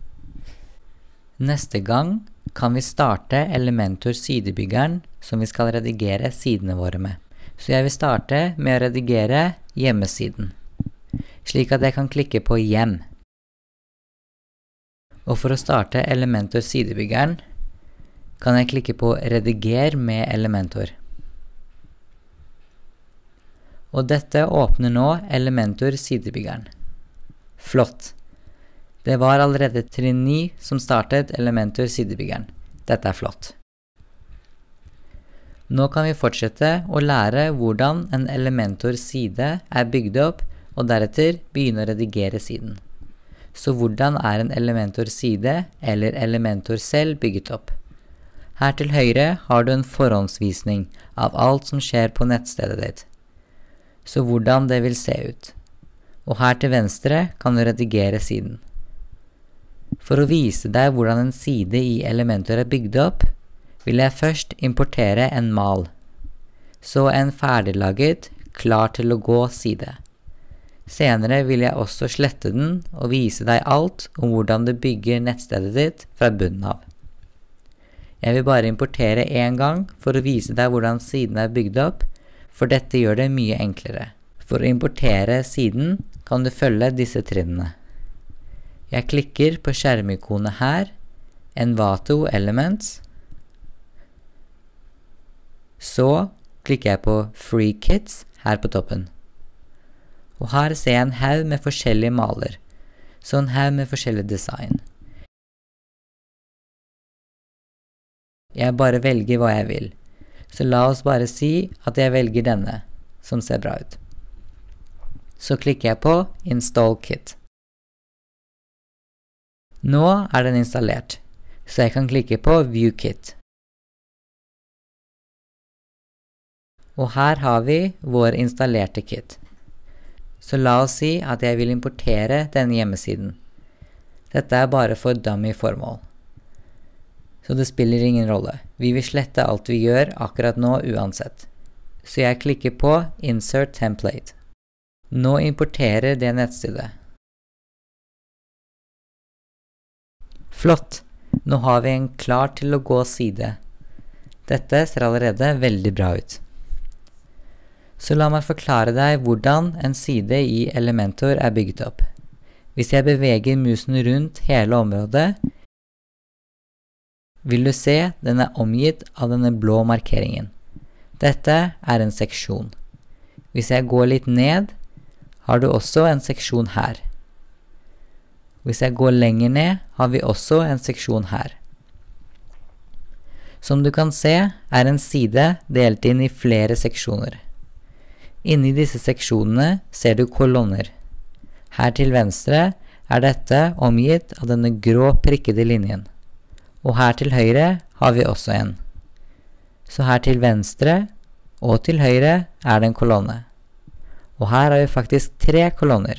Neste gang kan vi starte Elementor sidebyggeren som vi skal redigere sidene våre med. Så jeg vil starte med å redigere hjemmesiden, slik at jeg kan klikke på hjem. Og for å starte Elementor sidebyggeren kan jeg klikke på rediger med Elementor. Og dette åpner nå Elementor sidebyggeren. Flott! Det var allerede trinn 9 som startet Elementor sidebyggeren. Dette er flott. Nå kan vi fortsette å lære hvordan en Elementor side er bygd opp, og deretter begynne å redigere siden. Så hvordan er en Elementor side eller Elementor selv bygget opp? Her til høyre har du en forhåndsvisning av alt som skjer på nettstedet ditt. Så hvordan det vil se ut. Og her til venstre kan du redigere siden. For å vise deg hvordan en side i Elementor er bygd opp, vil jeg først importere en mal. Så en ferdiglaget, klar til å gå side. Senere vil jeg også slette den og vise deg alt om hvordan du bygger nettstedet ditt fra bunnen av. Jeg vil bare importere en gang for å vise deg hvordan siden er bygd opp, for dette gjør det mye enklere. For å importere siden kan du følge disse trinnene. Jeg klikker på skjermikonet her, Envato Elements. Så klikker jeg på Free Kits her på toppen. Og her ser jeg en haug med forskjellige maler, så en haug med forskjellige design. Jeg bare velger hva jeg vil. Så la oss bare si at jeg velger denne, som ser bra ut. Så klikker jeg på Install Kit. Nå er den installert, så jeg kan klikke på View Kit. Og her har vi vår installerte kit. Så la oss si at jeg vil importere denne hjemmesiden. Dette er bare for dummy formål. Så det spiller ingen rolle. Vi vil slette alt vi gjør akkurat nå uansett. Så jeg klikker på Insert Template. Nå importerer det nettstedet. Flott! Nå har vi en klar til å gå side. Dette ser allerede veldig bra ut. Så la meg forklare deg hvordan en side i Elementor er bygget opp. Hvis jeg beveger musen rundt hele området, vil du se den er omgitt av denne blå markeringen. Dette er en seksjon. Hvis jeg går litt ned, har du også en seksjon her. Hvis jeg går lenger ned, har vi også en seksjon her. Som du kan se, er en side delt inn i flere seksjoner. Inni disse seksjonene ser du kolonner. Her til venstre er dette omgitt av denne grå prikkede linjen. Og her til høyre har vi også en. Så her til venstre og til høyre er det en kolonne. Og her har vi faktisk 3 kolonner.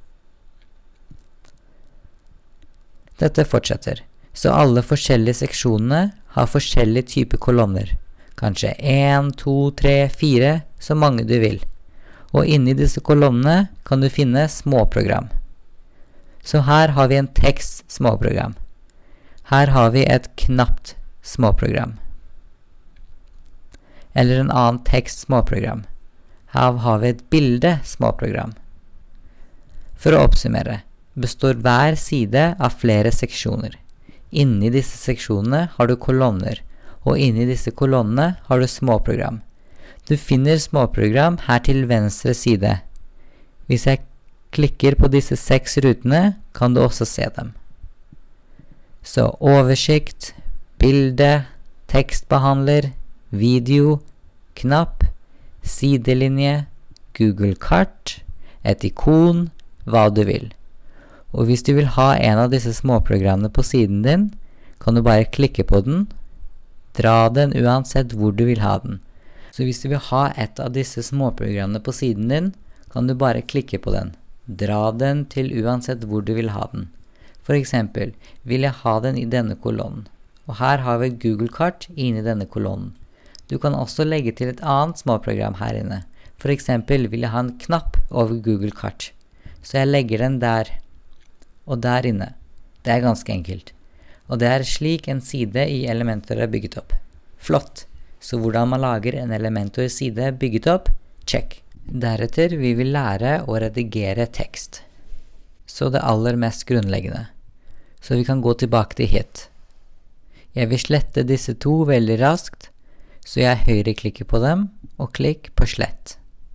Dette fortsetter, så alle forskjellige seksjonene har forskjellige typer kolonner. Kanskje 1, 2, 3, 4, så mange du vil. Og inni disse kolonnene kan du finne småprogram. Så her har vi en tekst småprogram. Her har vi et knapt småprogram. Eller en annen tekst småprogram. Her har vi et bilde småprogram. For å oppsummere, består hver side av flere seksjoner. Inni disse seksjonene har du kolonner, og inni disse kolonnene har du småprogram. Du finner småprogram her til venstre side. Hvis jeg klikker på disse 6 rutene, kan du også se dem. Så oversikt, bilde, tekstbehandler, video, knapp, sidelinje, Google kart, et ikon, hva du vil. Og hvis du vil ha en av disse småprogrammene på siden din, kan du bare klikke på den, dra den uansett hvor du vil ha den. Så hvis du vil ha et av disse småprogrammene på siden din, kan du bare klikke på den, dra den til uansett hvor du vil ha den. For eksempel, vil jeg ha den i denne kolonnen, og her har vi Google kart inni denne kolonnen. Du kan også legge til et annet småprogram her inne. For eksempel vil jeg ha en knapp over Google kart, så jeg legger den der. Og der inne. Det er ganske enkelt. Og det er slik en side i Elementor er bygget opp. Flott! Så hvordan man lager en Elementor-side bygget opp? Check! Deretter vi vil lære å redigere tekst. Så det aller mest grunnleggende. Så vi kan gå tilbake til hit. Jeg vil slette disse 2 veldig raskt, så jeg høyreklikker på dem, og klikk på slett.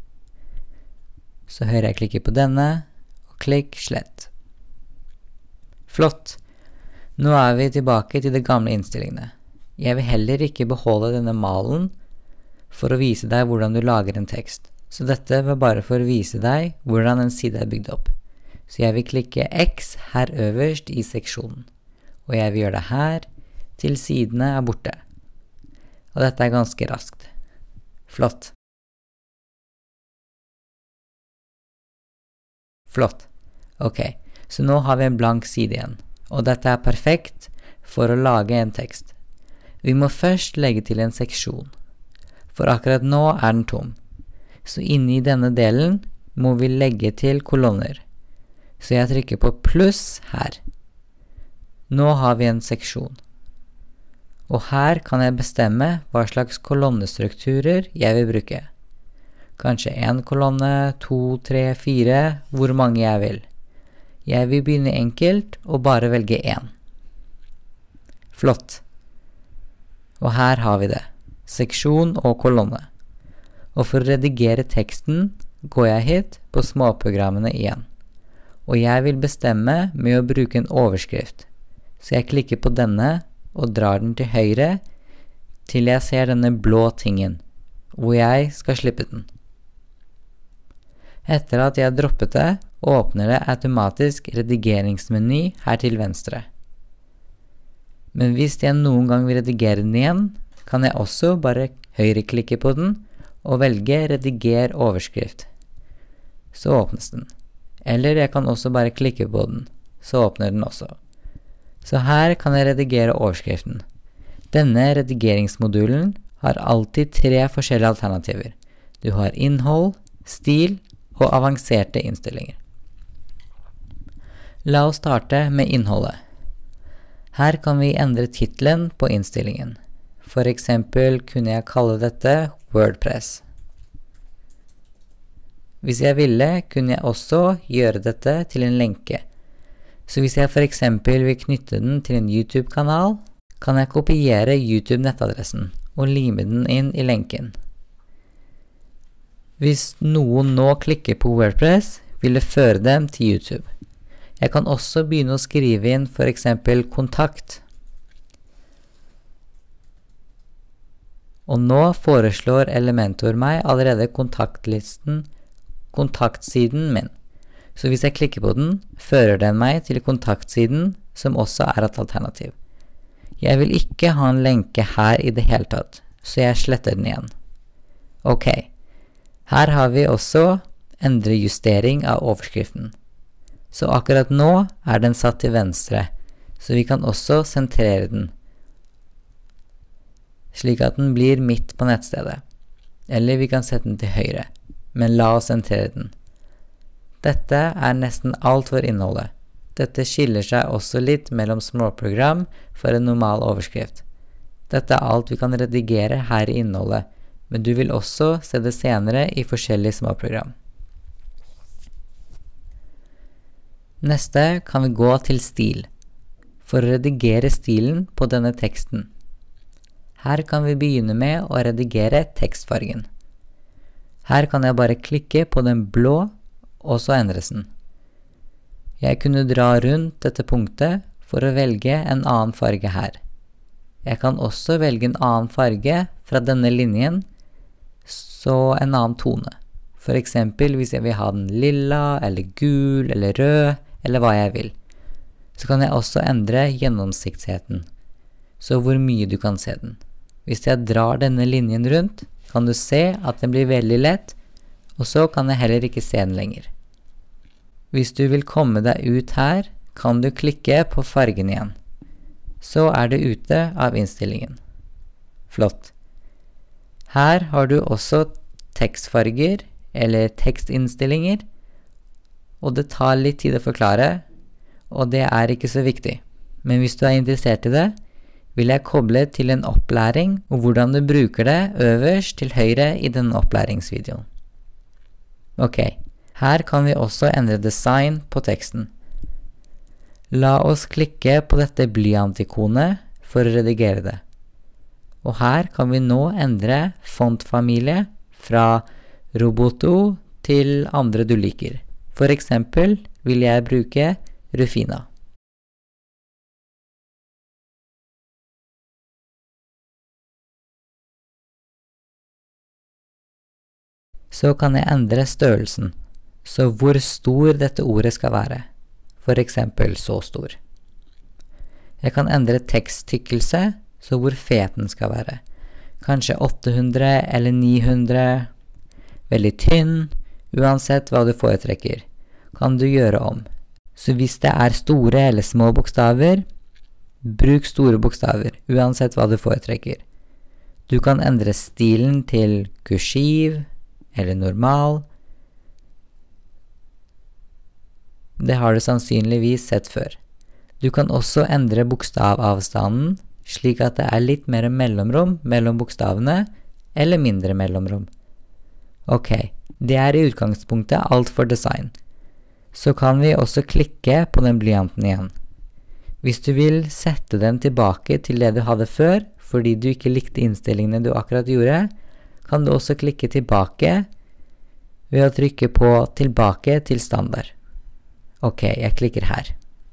Så høyreklikker på denne, og klikk slett. Flott! Nå er vi tilbake til de gamle innstillingene. Jeg vil heller ikke beholde denne malen for å vise deg hvordan du lager en tekst. Så dette var bare for å vise deg hvordan en side er bygd opp. Så jeg vil klikke X her øverst i seksjonen. Og jeg vil gjøre det her til sidene er borte. Og dette er ganske raskt. Flott! Flott! Ok. Så nå har vi en blank side igjen, og dette er perfekt for å lage en tekst. Vi må først legge til en seksjon, for akkurat nå er den tom. Så inni denne delen må vi legge til kolonner. Så jeg trykker på pluss her. Nå har vi en seksjon. Og her kan jeg bestemme hva slags kolonnestrukturer jeg vil bruke. Kanskje 1 kolonne, 2, 3, 4, hvor mange jeg vil. Jeg vil begynne enkelt og bare velge 1. Flott! Og her har vi det. Seksjon og kolonne. Og for å redigere teksten går jeg hit på småprogrammene igjen. Og jeg vil bestemme med å bruke en overskrift. Så jeg klikker på denne og drar den til høyre til jeg ser denne blå tingen, hvor jeg skal slippe den. Etter at jeg har droppet det, åpner det automatisk redigeringsmeny her til venstre. Men hvis jeg noen gang vil redigere den igjen, kan jeg også bare høyreklikke på den og velge rediger overskrift. Så åpnes den. Eller jeg kan også bare klikke på den, så åpner den også. Så her kan jeg redigere overskriften. Denne redigeringsmodulen har alltid 3 forskjellige alternativer. Du har innhold, stil og avanserte innstillinger. La oss starte med innholdet. Her kan vi endre titelen på innstillingen. For eksempel kunne jeg kalle dette WordPress. Hvis jeg ville, kunne jeg også gjøre dette til en lenke. Så hvis jeg for eksempel vil knytte den til en YouTube-kanal, kan jeg kopiere YouTube-nettadressen og lime den inn i lenken. Hvis noen nå klikker på WordPress, vil det føre dem til YouTube. Jeg kan også begynne å skrive inn for eksempel kontakt. Og nå foreslår Elementor meg allerede kontaktsiden min. Så hvis jeg klikker på den, fører den meg til kontaktsiden, som også er et alternativ. Jeg vil ikke ha en lenke her i det hele tatt, så jeg sletter den igjen. Ok, her har vi også endre justering av overskriften. Så akkurat nå er den satt til venstre, så vi kan også sentrere den, slik at den blir midt på nettstedet. Eller vi kan sette den til høyre, men la oss sentrere den. Dette er nesten alt for innholdet. Dette skiller seg også litt mellom småprogram for en normal overskrift. Dette er alt vi kan redigere her i innholdet, men du vil også se det senere i forskjellige småprogram. Neste kan vi gå til stil, for å redigere stilen på denne teksten. Her kan vi begynne med å redigere tekstfargen. Her kan jeg bare klikke på den blå, og så endres den. Jeg kunne dra rundt dette punktet for å velge en annen farge her. Jeg kan også velge en annen farge fra denne linjen, så en annen tone. For eksempel hvis jeg vil ha den lilla, eller gul, eller rød, eller hva jeg vil. Så kan jeg også endre gjennomsiktigheten, så hvor mye du kan se den. Hvis jeg drar denne linjen rundt, kan du se at den blir veldig lett, og så kan jeg heller ikke se den lenger. Hvis du vil komme deg ut her, kan du klikke på fargen igjen. Så er det ute av innstillingen. Flott. Her har du også tekstfarger, eller tekstinnstillinger, og det tar litt tid å forklare, og det er ikke så viktig. Men hvis du er interessert i det, vil jeg koble til en opplæring, og hvordan du bruker det øverst til høyre i denne opplæringsvideoen. Ok, her kan vi også endre design på teksten. La oss klikke på dette blyantikonet for å redigere det. Og her kan vi nå endre fontfamilie fra Roboto til andre du liker. For eksempel vil jeg bruke Rufina. Så kan jeg endre størrelsen, så hvor stor dette ordet skal være. For eksempel så stor. Jeg kan endre teksttykkelse, så hvor fet den skal være. Kanskje 800 eller 900, veldig tynn, uansett hva du foretrekker, kan du gjøre om. Så hvis det er store eller små bokstaver, bruk store bokstaver, uansett hva du foretrekker. Du kan endre stilen til kursiv eller normal. Det har du sannsynligvis sett før. Du kan også endre bokstavavstanden, slik at det er litt mer mellomrom mellom bokstavene, eller mindre mellomrom. Ok, det er i utgangspunktet alt for design. Så kan vi også klikke på den blyanten igjen. Hvis du vil sette den tilbake til det du hadde før, fordi du ikke likte innstillingene du akkurat gjorde, kan du også klikke tilbake ved å trykke på tilbake til standard. Ok, jeg klikker her.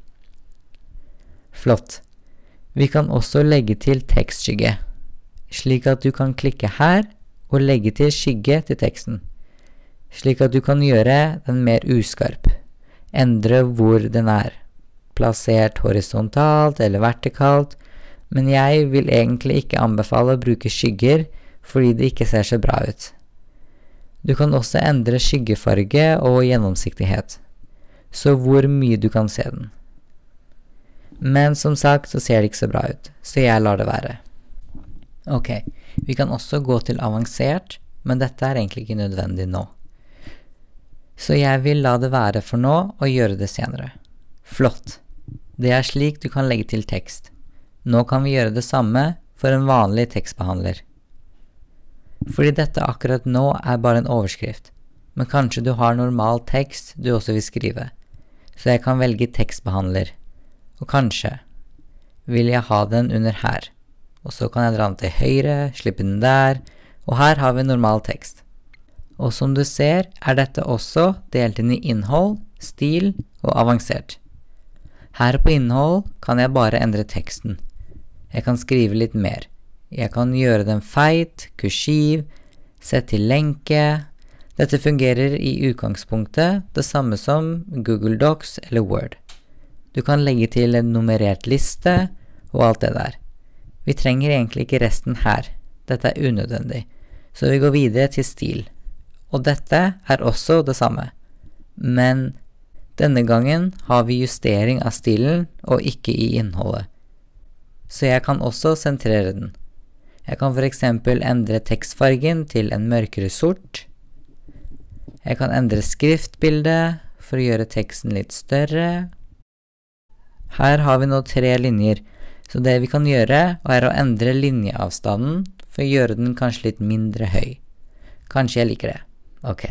Flott. Vi kan også legge til tekstskygge, slik at du kan klikke her og legge til skygge til teksten, slik at du kan gjøre den mer uskarp. Endre hvor den er, plassert horisontalt eller vertikalt, men jeg vil egentlig ikke anbefale å bruke skygger fordi det ikke ser så bra ut. Du kan også endre skyggefarge og gjennomsiktighet, så hvor mye du kan se den. Men som sagt så ser det ikke så bra ut, så jeg lar det være. Ok, vi kan også gå til avansert, men dette er egentlig ikke nødvendig nå. Så jeg vil la det være for nå og gjøre det senere. Flott! Det er slik du kan legge til tekst. Nå kan vi gjøre det samme for en vanlig tekstbehandler. Fordi dette akkurat nå bare en overskrift, men kanskje du har normal tekst du også vil skrive, så jeg kan velge tekstbehandler, og kanskje vil jeg ha den under her, og så kan jeg dra den til høyre, slippe den der, og her har vi normal tekst. Og som du ser dette også delt inn i innhold, stil og avansert. Her på innhold kan jeg bare endre teksten. Jeg kan skrive litt mer. Jeg kan gjøre den feit, kursiv, sette til lenke. Dette fungerer i utgangspunktet det samme som Google Docs eller Word. Du kan legge til en nummerert liste og alt det der. Vi trenger egentlig ikke resten her. Dette unødvendig. Så vi går videre til stil. Og dette også det samme. Men denne gangen har vi justering av stilen og ikke i innholdet. Så jeg kan også sentrere den. Jeg kan for eksempel endre tekstfargen til en mørkere sort. Jeg kan endre skriftbildet for å gjøre teksten litt større. Her har vi nå 3 linjer, så det vi kan gjøre å endre linjeavstanden for å gjøre den kanskje litt mindre høy. Kanskje jeg liker det. Ok.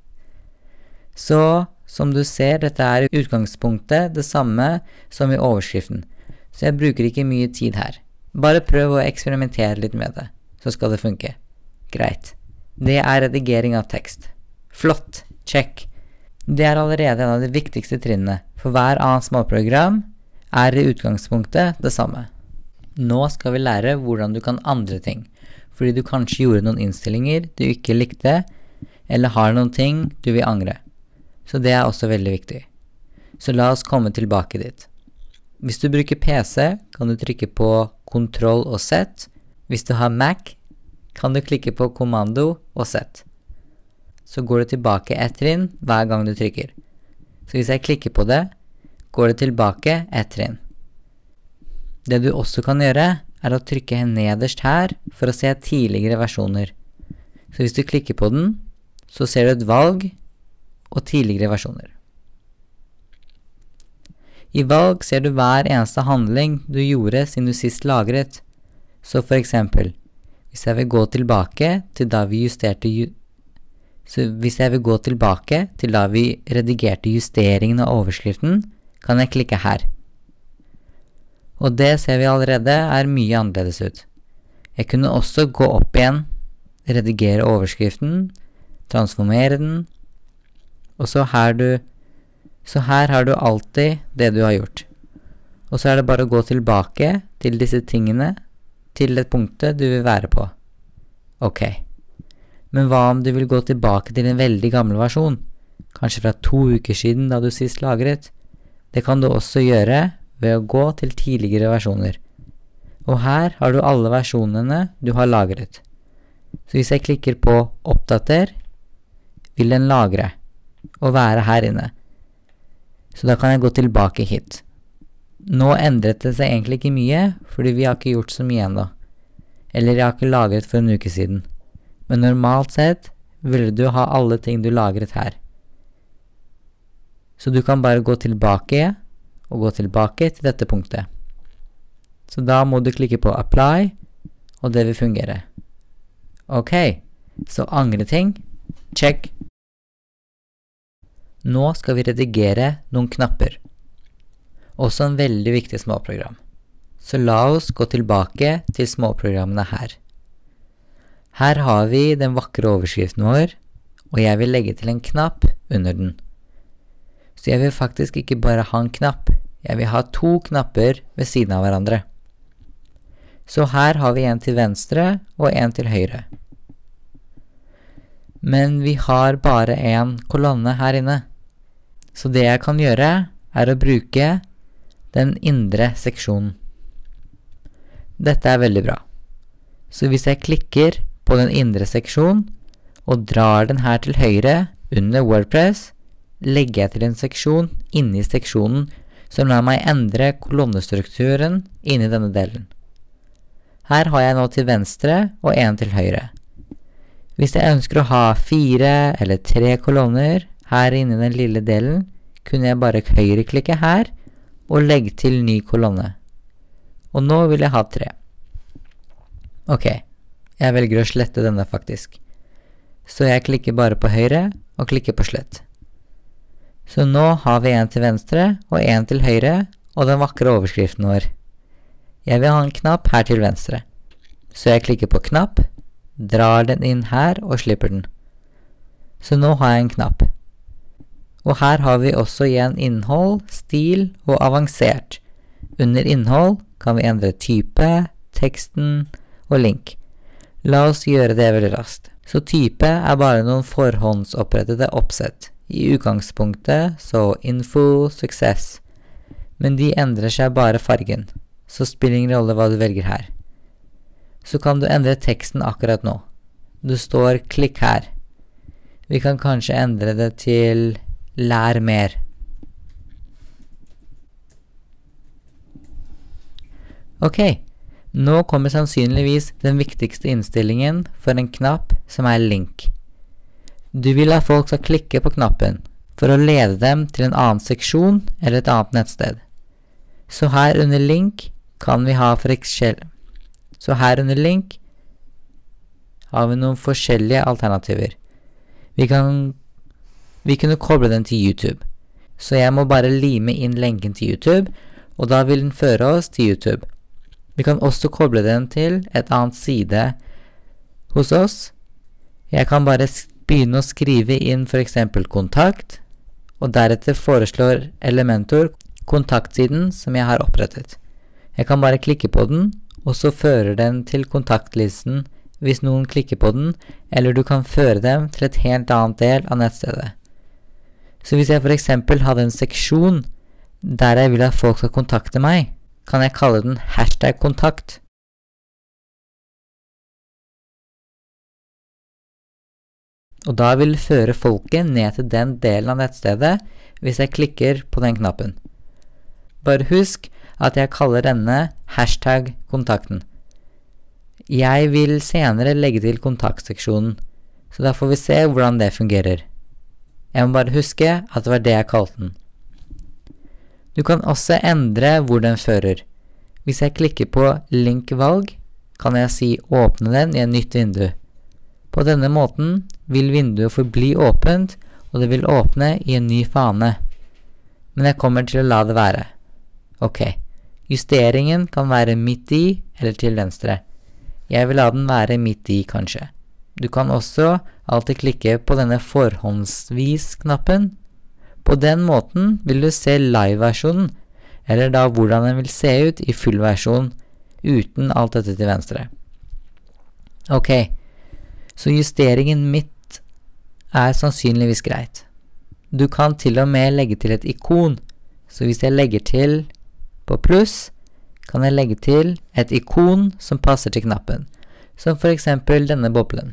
Så, som du ser, dette i utgangspunktet det samme som i overskriften, så jeg bruker ikke mye tid her. Bare prøv å eksperimentere litt med det, så skal det funke. Greit. Det redigering av tekst. Flott. Check. Det allerede en av de viktigste trinnene, for hver annet småprogram i utgangspunktet det samme. Nå skal vi lære hvordan du kan andre ting, fordi du kanskje gjorde noen innstillinger du ikke likte, eller har noen ting du vil angre. Så det også veldig viktig. Så la oss komme tilbake dit. Hvis du bruker PC, kan du trykke på Ctrl og Z. Hvis du har Mac, kan du klikke på Kommando og Z. Så går det tilbake et trinn hver gang du trykker. Så hvis jeg klikker på det, går det tilbake et trinn. Det du også kan gjøre, å trykke nederst her for å se tidligere versjoner. Så hvis du klikker på den, så ser du et valg og tidligere versjoner. I valg ser du hver eneste handling du gjorde siden du sist lagret. Så for eksempel, hvis jeg vil gå tilbake til da vi redigerte justeringen av overskriften, kan jeg klikke her. Og det ser vi allerede mye annerledes ut. Jeg kunne også gå opp igjen, redigere overskriften, transformere den, og så her har du alltid det du har gjort. Og så det bare å gå tilbake til disse tingene, til det punktet du vil være på. Ok. Men hva om du vil gå tilbake til en veldig gammel versjon? Kanskje fra 2 uker siden da du sist lagret? Det kan du også gjøre ved å gå til tidligere versjoner. Og her har du alle versjonene du har lagret. Så hvis jeg klikker på oppdater, vil den lagre og være her inne. Så da kan jeg gå tilbake hit. Nå endret det seg egentlig ikke mye, fordi vi har ikke gjort så mye ennå. Eller jeg har ikke lagret for en uke siden. Men normalt sett ville du ha alle ting du lagret her. Så du kan bare gå tilbake og gå tilbake til dette punktet. Så da må du klikke på apply, og det vil fungere. Ok, så angre ting. Check. Nå skal vi redigere noen knapper. Også en veldig viktig småprogram. Så la oss gå tilbake til småprogrammene her. Her har vi den vakre overskriften vår, og jeg vil legge til en knapp under den. Så jeg vil faktisk ikke bare ha en knapp, jeg vil ha 2 knapper ved siden av hverandre. Så her har vi en til venstre og en til høyre. Men vi har bare en kolonne her inne. Så det jeg kan gjøre å bruke den indre seksjonen. Dette veldig bra. Så hvis jeg klikker på den indre seksjonen og drar den her til høyre under WordPress, legger jeg til en seksjon inni seksjonen som lar meg endre kolonnestrukturen inni denne delen. Her har jeg nå til venstre og en til høyre. Hvis jeg ønsker å ha 4 eller 3 kolonner her inne i den lille delen, kunne jeg bare høyreklikke her og legge til ny kolonne. Og nå vil jeg ha 3. Ok, jeg velger å slette denne faktisk. Så jeg klikker bare på høyre og klikker på slett. Så nå har vi en til venstre og en til høyre og den vakre overskriften vår. Jeg vil ha en knapp her til venstre. Så jeg klikker på knapp, drar den inn her og slipper den. Så nå har jeg en knapp. Og her har vi også igjen innhold, stil og avansert. Under innhold kan vi endre type, teksten og link. La oss gjøre det veldig raskt. Så type er bare noen forhåndsopprettede oppsett. I utgangspunktet så info, success. Men de endrer seg bare fargen, så spiller ingen rolle hva du velger her. Så kan du endre teksten akkurat nå. Du står klikk her. Vi kan kanskje endre det til lær mer. Ok, nå kommer sannsynligvis den viktigste innstillingen for en knapp som er link. Du vil at folk skal klikke på knappen for å lede dem til en annen seksjon eller et annet nettsted. Så her under link kan vi ha noen forskjellige alternativer. Vi kunne koble den til YouTube. Så jeg må bare lime inn lenken til YouTube, og da vil den føre oss til YouTube. Vi kan også koble den til et annet side hos oss. Jeg kan bare begynne å skrive inn for eksempel kontakt, og deretter foreslår Elementor kontaktsiden som jeg har opprettet. Jeg kan bare klikke på den, og så fører den til kontaktlisten hvis noen klikker på den, eller du kan føre dem til et helt annet del av nettstedet. Så hvis jeg for eksempel hadde en seksjon der jeg vil at folk skal kontakte meg, kan jeg kalle den #kontakt. Og da vil det føre folket ned til den delen av nettstedet hvis jeg klikker på den knappen. Bare husk at jeg kaller denne #kontakten. Jeg vil senere legge til kontaktseksjonen, så da får vi se hvordan det fungerer. Jeg må bare huske at det var det jeg kalte den. Du kan også endre hvor den fører. Hvis jeg klikker på linkvalg, kan jeg si åpne den i et nytt vindu. På denne måten vil vinduet forbli åpent, og det vil åpne i en ny fane. Men jeg kommer til å la det være. Ok, justeringen kan være midt i eller til venstre. Jeg vil la den være midt i kanskje. Du kan også alltid klikke på denne forhåndsvis-knappen. På den måten vil du se live-versjonen, eller da hvordan den vil se ut i full versjon, uten alt dette til venstre. Ok, så justeringen midt er sannsynligvis greit. Du kan til og med legge til et ikon, så hvis jeg legger til på pluss, kan jeg legge til et ikon som passer til knappen, som for eksempel denne boblen.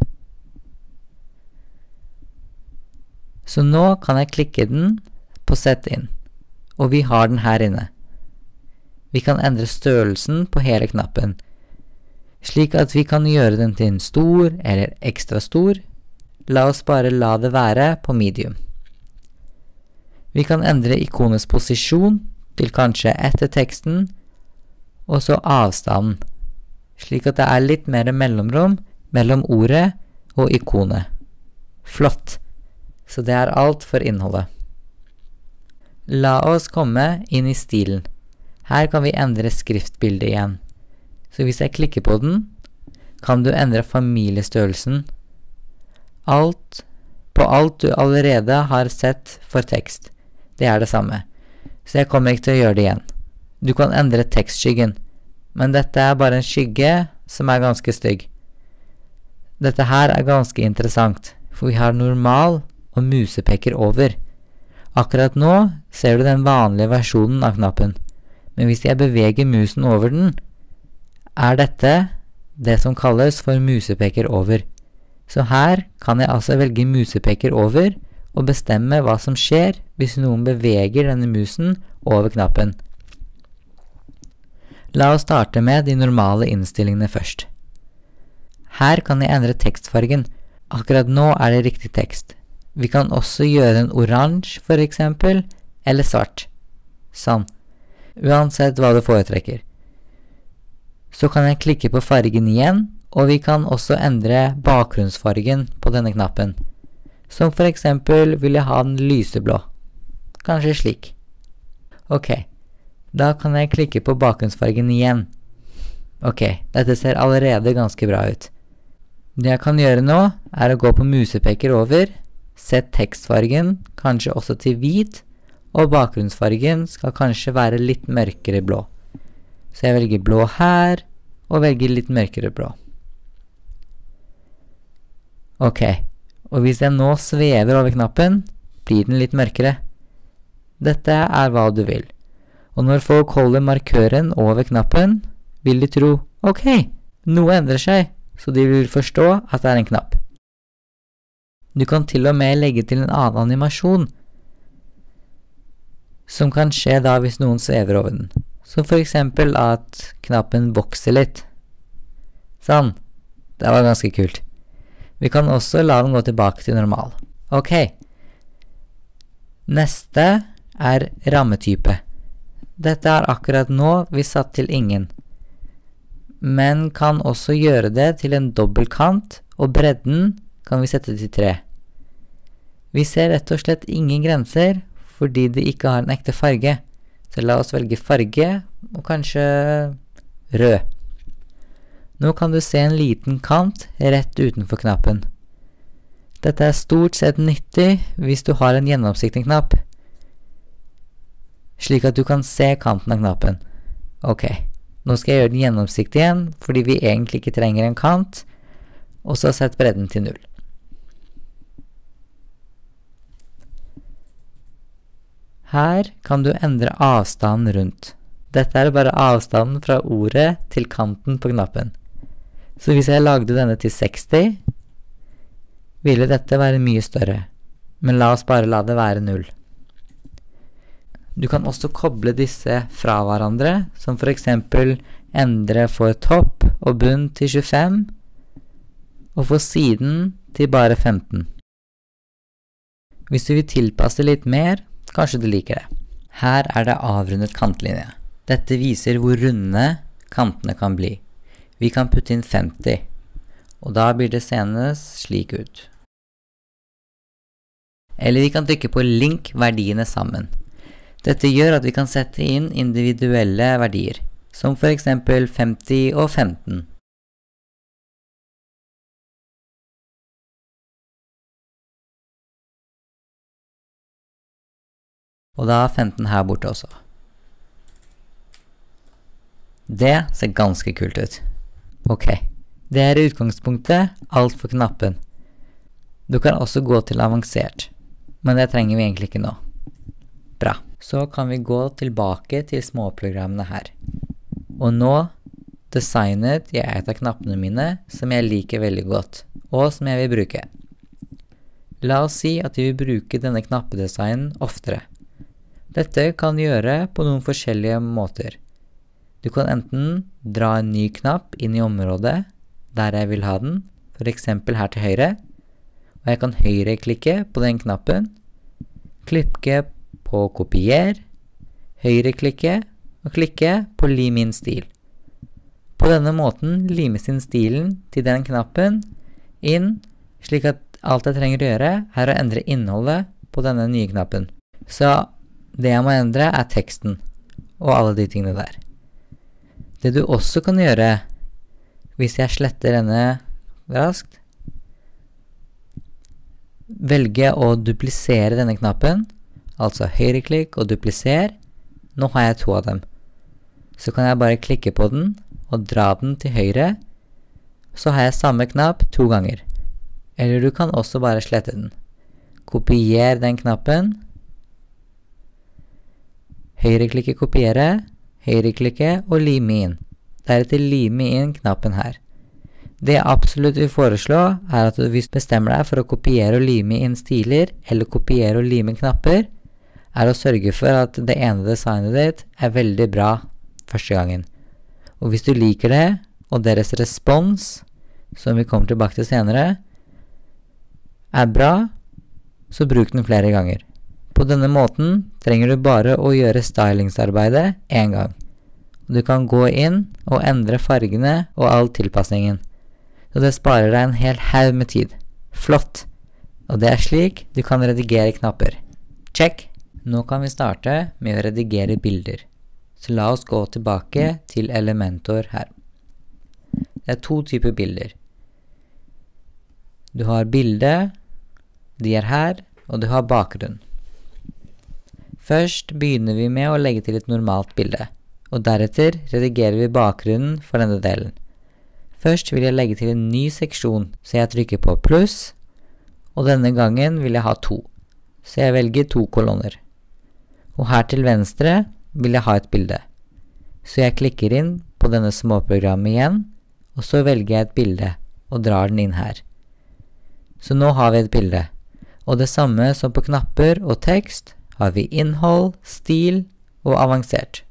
Så nå kan jeg klikke den på sett inn, og vi har den her inne. Vi kan endre størrelsen på hele knappen, slik at vi kan gjøre den til en stor eller ekstra stor. La oss bare la det være på medium. Vi kan endre ikonets posisjon til kanskje etter teksten, og så avstanden, slik at det er litt mer mellomrom mellom ordet og ikonet. Flott! Så det er alt for innholdet. La oss komme inn i stilen. Her kan vi endre skriftbildet igjen. Så hvis jeg klikker på den, kan du endre familiestørrelsen. På alt du allerede har sett for tekst. Det er det samme. Så jeg kommer ikke til å gjøre det igjen. Du kan endre tekstskyggen, men dette er bare en skygge som er ganske stygg. Dette her er ganske interessant, for vi har normal og musepeker over. Akkurat nå ser du den vanlige versjonen av knappen, men hvis jeg beveger musen over den, er dette det som kalles for musepeker over. Så her kan jeg altså velge musepeker over og bestemme hva som skjer hvis noen beveger denne musen over knappen. La oss starte med de normale innstillingene først. Her kan jeg endre tekstfargen. Akkurat nå er det riktig tekst. Vi kan også gjøre den oransje for eksempel, eller svart. Sånn. Uansett hva du foretrekker. Så kan jeg klikke på fargen igjen, og vi kan også endre bakgrunnsfargen på denne knappen. Som for eksempel vil jeg ha den lyseblå. Kanskje slik. Ok, da kan jeg klikke på bakgrunnsfargen igjen. Ok, dette ser allerede ganske bra ut. Det jeg kan gjøre nå, er å gå på musepeker over, sett tekstfargen, kanskje også til hvit, og bakgrunnsfargen skal kanskje være litt mørkere blå. Så jeg velger blå her, og velger litt mørkere blå. Ok, og hvis jeg nå svever over knappen, blir den litt mørkere. Dette er hva du vil. Og når folk holder markøren over knappen, vil de tro, ok, noe endrer seg, så de vil forstå at det er en knapp. Du kan til og med legge til en annen animasjon, som kan skje da hvis noen svever over den. Så for eksempel at knappen vokser litt. Sånn, det var ganske kult. Vi kan også la den gå tilbake til normal. Ok. Neste er rammetype. Dette er akkurat nå vi satt til ingen. Men kan også gjøre det til en dobbeltkant, og bredden kan vi sette til 3. Vi ser rett og slett ingen grenser, fordi det ikke har en ekte farge. Så la oss velge farge, og kanskje rød. Nå kan du se en liten kant rett utenfor knappen. Dette er stort sett nyttig hvis du har en gjennomsiktig knapp, slik at du kan se kanten av knappen. Ok, nå skal jeg gjøre den gjennomsiktig igjen, fordi vi egentlig ikke trenger en kant, og så sett bredden til 0. Her kan du endre avstanden rundt. Dette er bare avstanden fra ordet til kanten på knappen. Så hvis jeg lagde denne til 60, ville dette være mye større. Men la oss bare la det være 0. Du kan også koble disse fra hverandre, som for eksempel endre for topp og bunn til 25, og for siden til bare 15. Hvis du vil tilpasse litt mer, kanskje du liker det. Her er det avrundet kantlinje. Dette viser hvor runde kantene kan bli. Vi kan putte inn 50, og da blir det seende slik ut. Eller vi kan trykke på link verdiene sammen. Dette gjør at vi kan sette inn individuelle verdier, som for eksempel 50 og 15. Og da er 15 her borte også. Det ser ganske kult ut. Ok, det er i utgangspunktet alt for knappen. Du kan også gå til avansert, men det trenger vi egentlig ikke nå. Bra. Så kan vi gå tilbake til småprogrammene her. Og nå designet jeg et av knappene mine som jeg liker veldig godt, og som jeg vil bruke. La oss si at jeg vil bruke denne knappedesignen oftere. Dette kan gjøre på noen forskjellige måter. Du kan enten dra en ny knapp inn i området der jeg vil ha den, for eksempel her til høyre, og jeg kan høyreklikke på den knappen, klikke på kopier, høyreklikke og klikke på lim inn stil. På denne måten limes inn stilen til den knappen inn, slik at alt jeg trenger å gjøre er å endre innholdet på denne nye knappen. Så det jeg må endre er teksten og alle de tingene der. Det du også kan gjøre, hvis jeg sletter denne raskt, velge å duplisere denne knappen, altså høyreklikk og dupliser. Nå har jeg 2 av dem. Så kan jeg bare klikke på den og dra den til høyre, så har jeg samme knapp 2 ganger. Eller du kan også bare slette den. Kopier den knappen, høyreklikke kopiere, høyreklikke og lime inn. Deretter lime inn knappen her. Det jeg absolutt vil foreslå er at hvis du bestemmer deg for å kopiere og lime inn stiler, eller kopiere og lime knapper, er å sørge for at det ene designet ditt er veldig bra første gangen. Og hvis du liker det, og deres respons, som vi kommer tilbake til senere, er bra, så bruk den flere ganger. På denne måten trenger du bare å gjøre stylingsarbeidet en gang. og du kan gå inn og endre fargene og all tilpasningen. Så det sparer deg en hel haug med tid. Flott! Og det er slik du kan redigere knapper. Check! Nå kan vi starte med å redigere bilder. Så la oss gå tilbake til Elementor her. Det er 2 typer bilder. Du har bilde, de er her, og du har bakgrunn. Først begynner vi med å legge til et normalt bilde, og deretter redigerer vi bakgrunnen for denne delen. Først vil jeg legge til en ny seksjon, så jeg trykker på pluss, og denne gangen vil jeg ha 2, så jeg velger 2 kolonner. Og her til venstre vil jeg ha et bilde, så jeg klikker inn på denne småprogrammet igjen, og så velger jeg et bilde og drar den inn her. Så nå har vi et bilde, og det samme som på knapper og tekst har vi innhold, stil og avansert.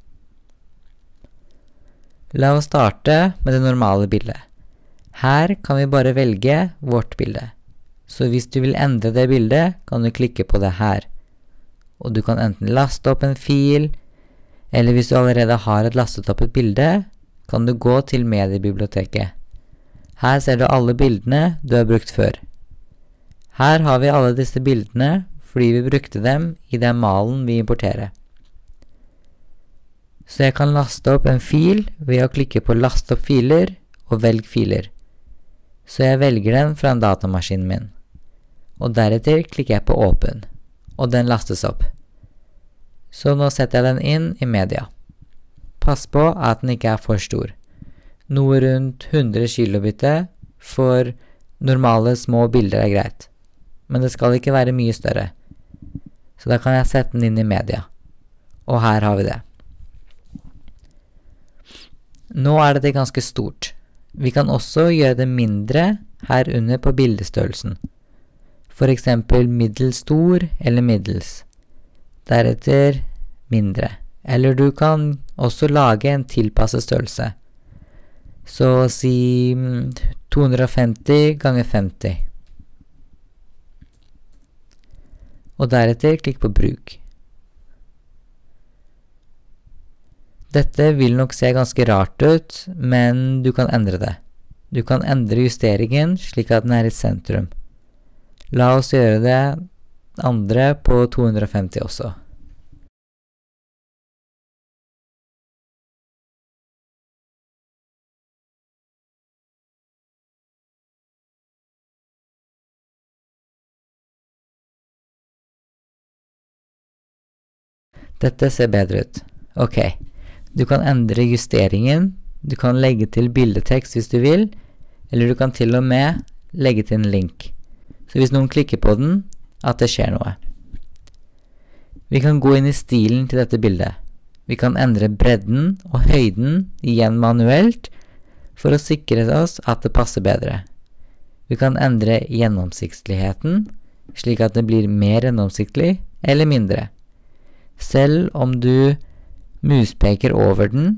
La oss starte med det normale bildet. Her kan vi bare velge vårt bilde. Så hvis du vil endre det bildet, kan du klikke på det her. Og du kan enten laste opp en fil, eller hvis du allerede har lastet opp et bilde, kan du gå til mediebiblioteket. Her ser du alle bildene du har brukt før. Her har vi alle disse bildene fordi vi brukte dem i den malen vi importerer. Så jeg kan laste opp en fil ved å klikke på last opp filer og velg filer. Så jeg velger den fra en datamaskin min. Og deretter klikker jeg på åpen, og den lastes opp. Så nå setter jeg den inn i media. Pass på at den ikke er for stor. Noe rundt 100 kilobit for normale små bilder er greit. Men det skal ikke være mye større. Så da kan jeg sette den inn i media. Og her har vi det. Nå er det ganske stort. Vi kan også gjøre det mindre her under på bildestørrelsen. For eksempel middels stor eller middels. Deretter mindre. Eller du kan også lage en tilpasset størrelse. Så si 250 ganger 50. Og deretter klikk på bruk. Dette vil nok se ganske rart ut, men du kan endre det. Du kan endre justeringen slik at den er i sentrum. La oss gjøre det andre på 250 også. Dette ser bedre ut. Ok, du kan endre justeringen, du kan legge til bildetekst hvis du vil, eller du kan til og med legge til en link. Så hvis noen klikker på den, at det skjer noe. Vi kan gå inn i stilen til dette bildet. Vi kan endre bredden og høyden igjen manuelt for å sikre oss at det passer bedre. Vi kan endre gjennomsiktigheten, slik at det blir mer gjennomsiktlig eller mindre. Selv om du muspeker over den.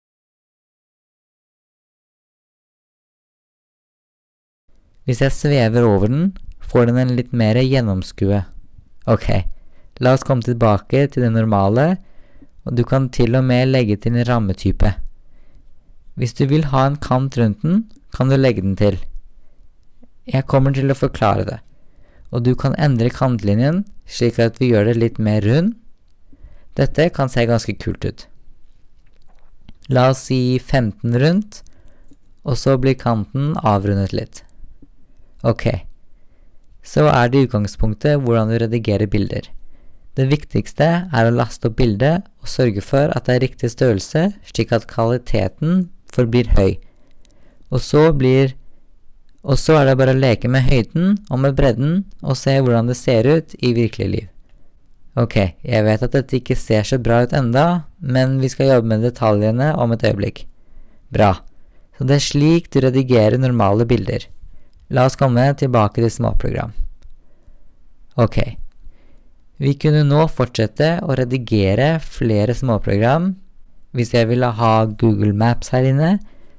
Hvis jeg svever over den, får den en litt mer gjennomskue. Ok, la oss komme tilbake til det normale, og du kan til og med legge til en rammetype. Hvis du vil ha en kant rundt den, kan du legge den til. Jeg kommer til å forklare det, og du kan endre kantlinjen slik at vi gjør det litt mer rund. Dette kan se ganske kult ut. La oss si 15 rundt, og så blir kanten avrundet litt. Ok, så er det i utgangspunktet hvordan du redigerer bilder. Det viktigste er å laste opp bildet og sørge for at det er riktig størrelse, slik at kvaliteten forblir høy. Og så er det bare å leke med høyden og med bredden og se hvordan det ser ut i virkelig liv. Ok, jeg vet at dette ikke ser så bra ut enda, men vi skal jobbe med detaljene om et øyeblikk. Bra. Så det er slik du redigerer normale bilder. La oss komme tilbake til småprogram. Ok. Vi kunne nå fortsette å redigere flere småprogram. Hvis jeg ville ha Google Maps her inne,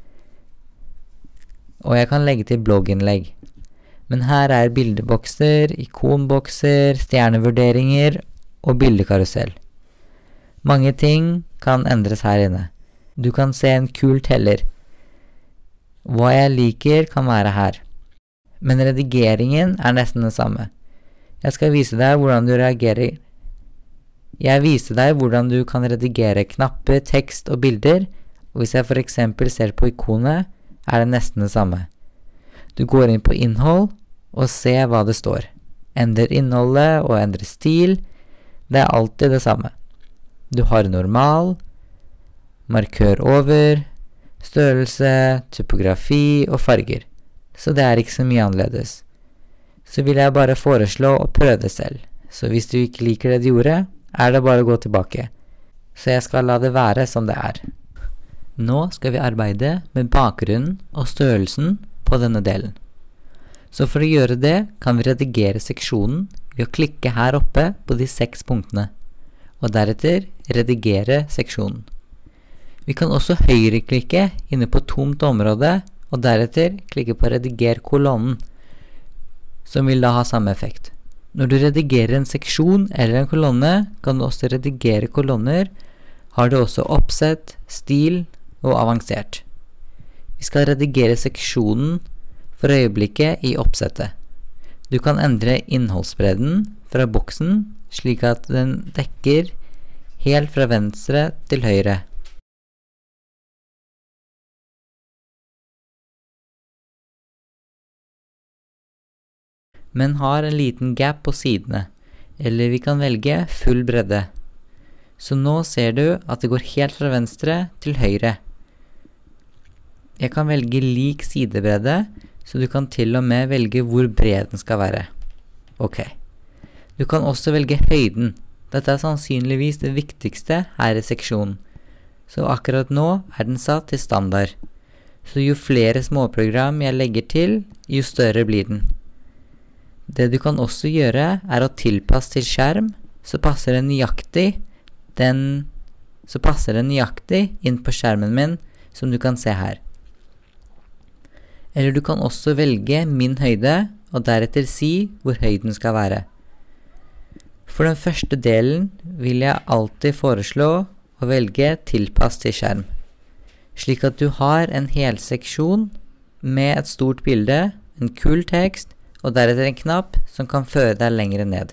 og jeg kan legge til blogginnlegg. Men her er bildebokser, ikonbokser, stjernevurderinger og bildekarusell. Mange ting kan endres her inne. Du kan se en kul teller. Hva jeg liker kan være her. Men redigeringen nesten det samme. Jeg skal vise deg hvordan du reagerer. Jeg viser deg hvordan du kan redigere knapper, tekst og bilder, og hvis jeg for eksempel ser på ikonet, det nesten det samme. Du går inn på innhold og ser hva det står. Ender innholdet og endre stil. Det alltid det samme. Du har normal, markør over, størrelse, typografi og farger. Så det ikke så mye annerledes. Så vil jeg bare foreslå å prøve det selv. Så hvis du ikke liker det du gjorde, det bare å gå tilbake. Så jeg skal la det være som det Nå skal vi arbeide med bakgrunnen og størrelsen på denne delen. Så for å gjøre det kan vi redigere seksjonen ved å klikke her oppe på de 6 punktene, og deretter redigere seksjonen. Vi kan også høyreklikke inne på tomt område, og deretter klikke på rediger kolonnen, som vil da ha samme effekt. Når du redigerer en seksjon eller en kolonne, kan du også redigere kolonner, har du også oppsett, stil og avansert. Vi skal redigere seksjonen for øyeblikket i oppsettet. Du kan endre innholdsbredden fra boksen slik at den dekker helt fra venstre til høyre. Men har en liten gap på sidene, eller vi kan velge full bredde. Så nå ser du at det går helt fra venstre til høyre. Jeg kan velge lik sidebredde, så du kan til og med velge hvor bred den skal være. Ok. Du kan også velge høyden. Dette sannsynligvis det viktigste her i seksjonen. Så akkurat nå den satt til standard. Så jo flere småprogram jeg legger til, jo større blir den. Det du kan også gjøre å tilpasse til skjerm, så passer det nøyaktig inn på skjermen min, som du kan se her. Eller du kan også velge min høyde, og deretter si hvor høy den skal være. For den første delen vil jeg alltid foreslå å velge tilpass til skjerm, slik at du har en hel seksjon med et stort bilde, en kul tekst, og deretter en knapp som kan føre deg lengre ned.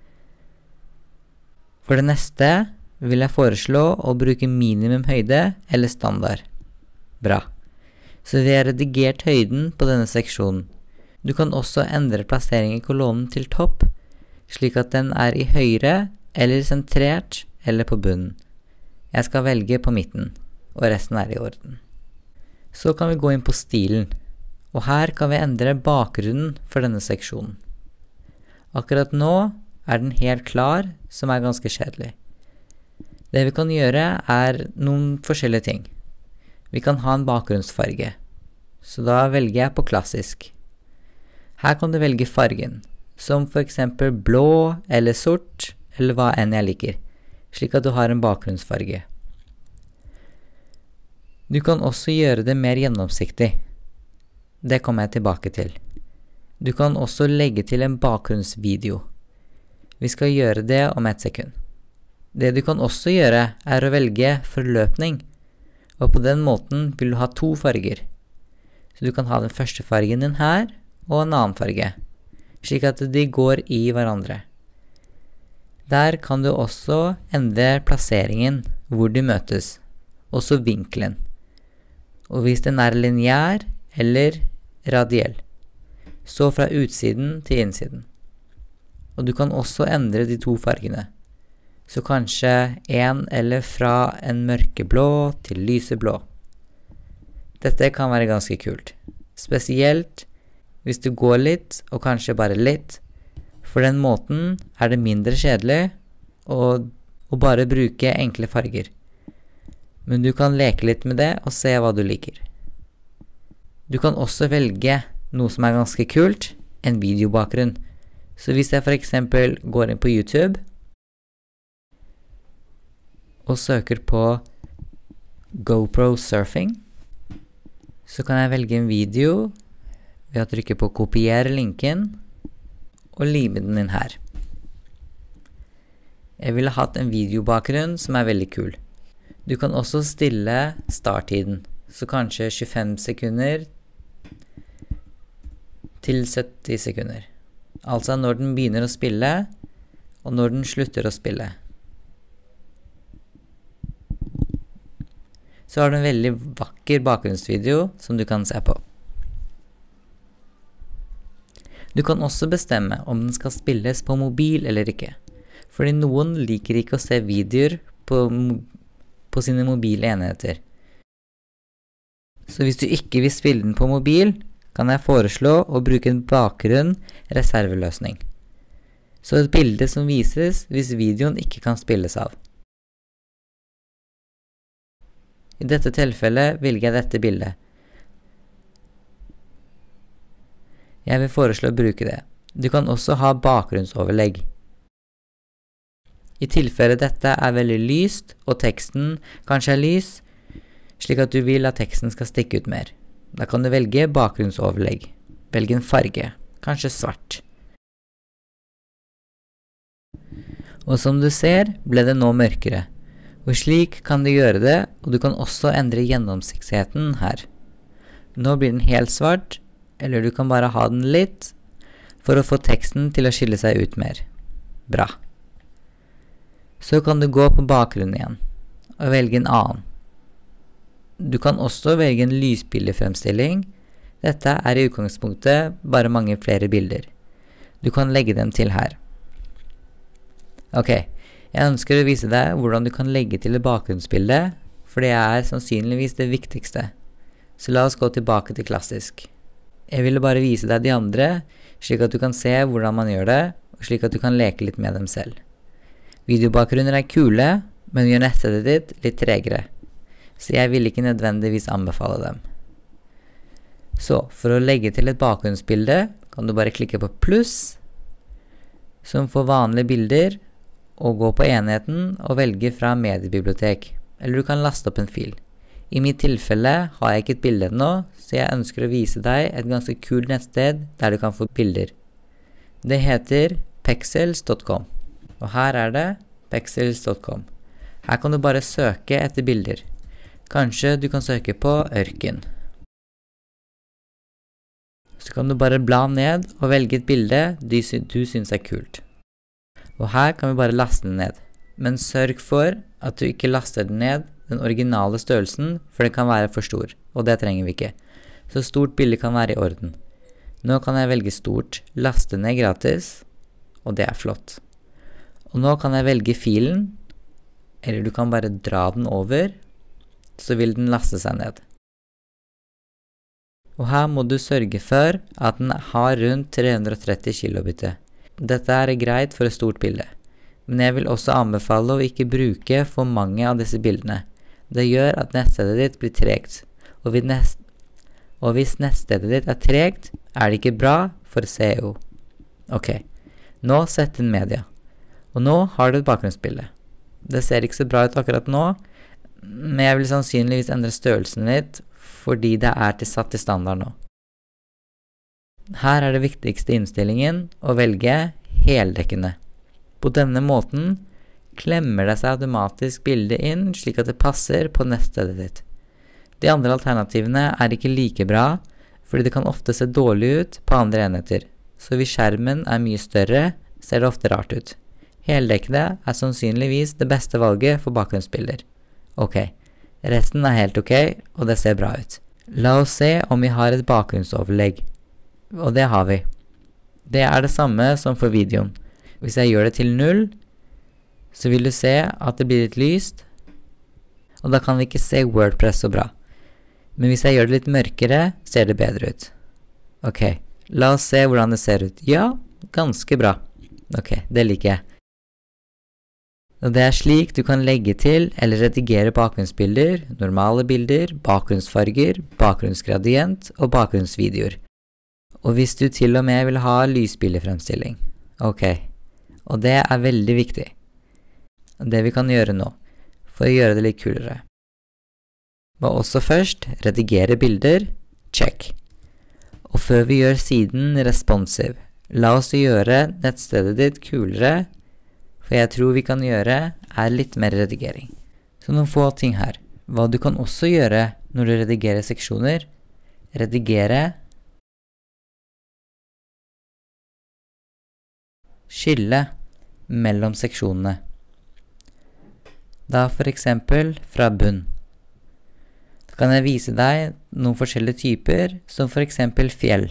For det neste vil jeg foreslå å bruke minimum høyde eller standard. Bra. Så vi har redigert høyden på denne seksjonen. Du kan også endre plassering i kolonnen til topp, slik at den i høyre eller sentrert eller på bunnen. Jeg skal velge på midten, og resten i orden. Så kan vi gå inn på stilen. Og her kan vi endre bakgrunnen for denne seksjonen. Akkurat nå den helt klar, som ganske kjedelig. Det vi kan gjøre noen forskjellige ting. Vi kan ha en bakgrunnsfarge, så da velger jeg på klassisk. Her kan du velge fargen, som for eksempel blå eller sort, eller hva enn jeg liker, slik at du har en bakgrunnsfarge. Du kan også gjøre det mer gjennomsiktig. Det kommer jeg tilbake til. Du kan også legge til en bakgrunnsvideo. Vi skal gjøre det om 1 sekund. Det du kan også gjøre å velge forløpning, og på den måten vil du ha 2 farger. Så du kan ha den første fargen din her, og en annen farge, slik at de går i hverandre. Der kan du også endre plasseringen hvor de møtes, også vinkelen. Og hvis den lineær eller radiell, så fra utsiden til innsiden. Og du kan også endre de 2 fargene, så kanskje en eller fra en mørkeblå til lyseblå. Dette kan være ganske kult, spesielt hvis du går litt, og kanskje bare litt. For den måten det mindre kjedelig å bare bruke enkle farger. Men du kan leke litt med det og se hva du liker. Du kan også velge noe som ganske kult, en videobakgrunn. Så hvis jeg for eksempel går inn på YouTube og søker på GoPro Surfing, så kan jeg velge en video ved å trykke på kopiere linken og lime den inn her. Jeg ville hatt en videobakgrunn som veldig kul. Du kan også stille starttiden, så kanskje 25 sekunder til 70 sekunder. Altså når den begynner å spille, og når den slutter å spille. Så har du en veldig vakker bakgrunnsvideo som du kan se på. Du kan også bestemme om den skal spilles på mobil eller ikke, fordi noen liker ikke å se videoer på sine mobile enheter. Så hvis du ikke vil spille den på mobil, kan jeg foreslå å bruke en bakgrunn reserveløsning. Så et bilde som vises hvis videoen ikke kan spilles av. I dette tilfellet velger jeg dette bildet. Jeg vil foreslå å bruke det. Du kan også ha bakgrunnsoverlegg. I tilfelle dette er veldig lyst, og teksten kanskje er lys, slik at du vil at teksten skal stikke ut mer. Da kan du velge bakgrunnsoverlegg. Velg en farge, kanskje svart. Og som du ser, ble det nå mørkere. Og slik kan du gjøre det, og du kan også endre gjennomsiktigheten her. Nå blir den helt svart, eller du kan bare ha den litt, for å få teksten til å skille seg ut mer. Bra. Så kan du gå på bakgrunnen igjen, og velge en annen. Du kan også velge en lysbildefremstilling. Dette er i utgangspunktet bare mange flere bilder. Du kan legge dem til her. Ok, jeg ønsker å vise deg hvordan du kan legge til et bakgrunnsbilde, for det er sannsynligvis det viktigste. Så la oss gå tilbake til klassisk. Jeg ville bare vise deg de andre, slik at du kan se hvordan man gjør det, og slik at du kan leke litt med dem selv. Videobakgrunner er kule, men gjør nettstedet ditt litt tregere, så jeg vil ikke nødvendigvis anbefale dem. Så, for å legge til et bakgrunnsbilde, kan du bare klikke på pluss, som får vanlige bilder, og gå på enheten og velge fra mediebibliotek, eller du kan laste opp en fil. I mitt tilfelle har jeg ikke et bilde ennå, så jeg ønsker å vise deg et ganske kult nettsted der du kan få bilder. Det heter pexels.com, og her er det pexels.com. Her kan du bare søke etter bilder. Kanskje du kan søke på ørken. Så kan du bare bla ned og velge et bilde du synes er kult. Og her kan vi bare laste den ned. Men sørg for at du ikke laster den ned den originale størrelsen, for det kan være for stor, og det trenger vi ikke. Så stort bilde kan være i orden. Nå kan jeg velge stort, laste ned gratis, og det er flott. Og nå kan jeg velge filen, eller du kan bare dra den over, så vil den laste seg ned. Og her må du sørge for at den har rundt 330 kilobit. Dette er greit for et stort bilde, men jeg vil også anbefale å ikke bruke for mange av disse bildene. Det gjør at nettstedet ditt blir tregt, og hvis nettstedet ditt er tregt, er det ikke bra for SEO. Ok, nå sett inn media, og nå har du et bakgrunnsbilde. Det ser ikke så bra ut akkurat nå, men jeg vil sannsynligvis endre størrelsen litt, fordi det er satt til standard nå. Her er det viktigste innstillingen å velge heldekkende. På denne måten klemmer det seg automatisk bildet inn slik at det passer på nettstedet ditt. De andre alternativene er ikke like bra, fordi det kan ofte se dårlig ut på andre enheter, så hvis skjermen er mye større, ser det ofte rart ut. Heldekkende er sannsynligvis det beste valget for bakgrunnsbilder. Ok, resten er helt ok, og det ser bra ut. La oss se om vi har et bakgrunnsoverlegg. Og det har vi. Det er det samme som for videoen. Hvis jeg gjør det til 0, så vil du se at det blir litt lyst, og da kan vi ikke se WordPress så bra. Men hvis jeg gjør det litt mørkere, ser det bedre ut. Ok, la oss se hvordan det ser ut. Ja, ganske bra. Ok, det liker jeg. Og det er slik du kan legge til eller redigere bakgrunnsbilder, normale bilder, bakgrunnsfarger, bakgrunnsgradient og bakgrunnsvideoer. Og hvis du til og med vil ha lysbildefremstilling. Ok, og det er veldig viktig. Det vi kan gjøre nå, for å gjøre det litt kulere. Og også først, redigere bilder, check. Og før vi gjør siden responsive, la oss gjøre nettstedet ditt kulere, for jeg tror vi kan gjøre litt mer redigering. Så noen få ting her. Hva du kan også gjøre når du redigerer seksjoner, redigere, skille mellom seksjonene. Da for eksempel fra bunn. Da kan jeg vise deg noen forskjellige typer, som for eksempel fjell.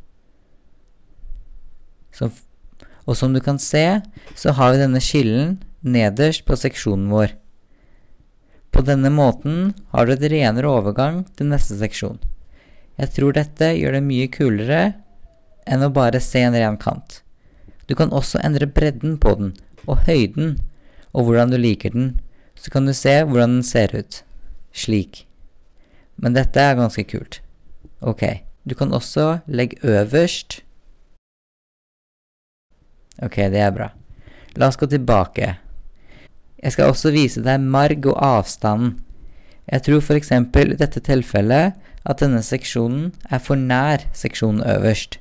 Og som du kan se, så har vi denne skillen nederst på seksjonen vår. På denne måten har du et renere overgang til neste seksjon. Jeg tror dette gjør det mye kulere enn å bare se en ren kant. Du kan også endre bredden på den, og høyden, og hvordan du liker den. Så kan du se hvordan den ser ut. Slik. Men dette er ganske kult. Ok, du kan også legge øverst. Ok, det er bra. La oss gå tilbake. Jeg skal også vise deg marg og avstanden. Jeg tror for eksempel i dette tilfellet at denne seksjonen er for nær seksjonen øverst.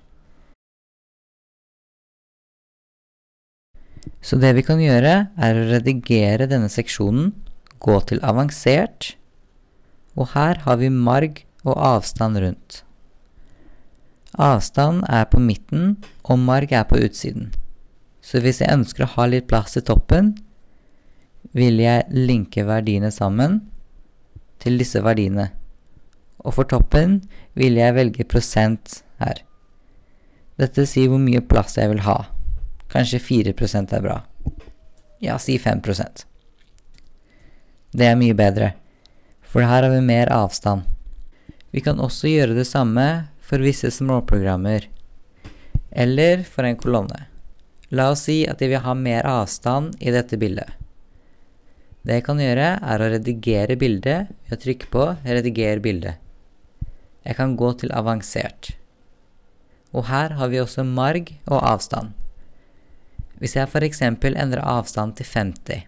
Så det vi kan gjøre er å redigere denne seksjonen, gå til avansert, og her har vi marg og avstand rundt. Avstand er på midten, og marg er på utsiden. Så hvis jeg ønsker å ha litt plass i toppen, vil jeg linke verdiene sammen til disse verdiene. Og for toppen vil jeg velge prosent her. Dette sier hvor mye plass jeg vil ha. Kanskje 4% er bra. Ja, si 5%. Det er mye bedre, for her har vi mer avstand. Vi kan også gjøre det samme for visse småprogrammer, eller for en kolonne. La oss si at jeg vil ha mer avstand i dette bildet. Det jeg kan gjøre er å redigere bildet ved å trykke på rediger bildet. Jeg kan gå til avansert. Og her har vi også marg og avstand. Hvis jeg for eksempel endrer avstand til 50,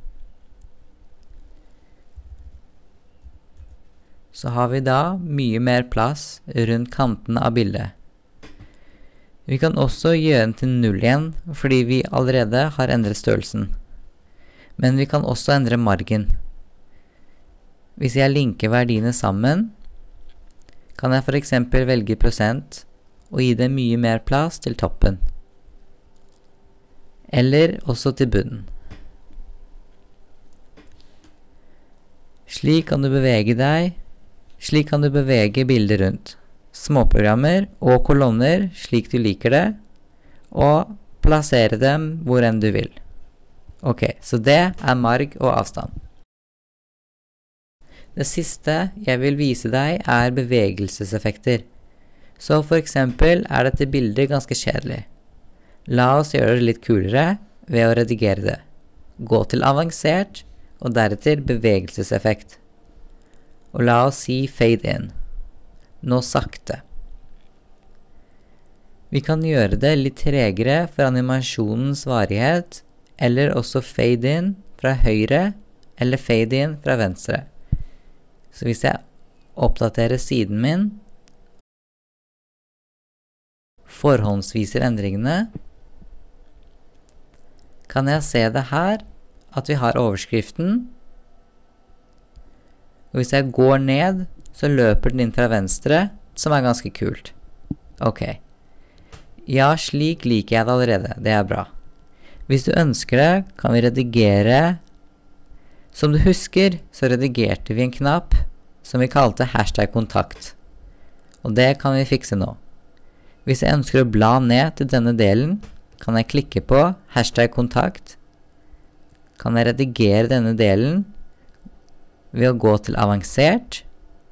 så har vi da mye mer plass rundt kanten av bildet. Vi kan også gjøre den til 0 igjen, fordi vi allerede har endret størrelsen. Men vi kan også endre margen. Hvis jeg linker verdiene sammen, kan jeg for eksempel velge prosent og gi det mye mer plass til toppen. Eller også til bunnen. Slik kan du bevege bildet rundt. Småprogrammer og kolonner slik du liker det, og plassere dem hvor enn du vil. Ok, så det er marg og avstand. Det siste jeg vil vise deg er bevegelseseffekter. Så for eksempel er dette bildet ganske kjedelig. La oss gjøre det litt kulere ved å redigere det. Gå til avansert, og deretter bevegelseseffekt. Og la oss si fade in. Nå sakte. Vi kan gjøre det litt tregere for animasjonens varighet, eller også fade in fra høyre, eller fade in fra venstre. Så hvis jeg oppdaterer siden min, forhåndsviser endringene, kan jeg se det her, at vi har overskriften. Og hvis jeg går ned, så løper den inn fra venstre, som er ganske kult. Ok. Ja, slik liker jeg det allerede. Det er bra. Hvis du ønsker det, kan vi redigere. Som du husker, så redigerte vi en knapp som vi kalte #kontakt. Og det kan vi fikse nå. Hvis jeg ønsker å bla ned til denne delen, kan jeg klikke på #kontakt. Kan jeg redigere denne delen ved å gå til avansert,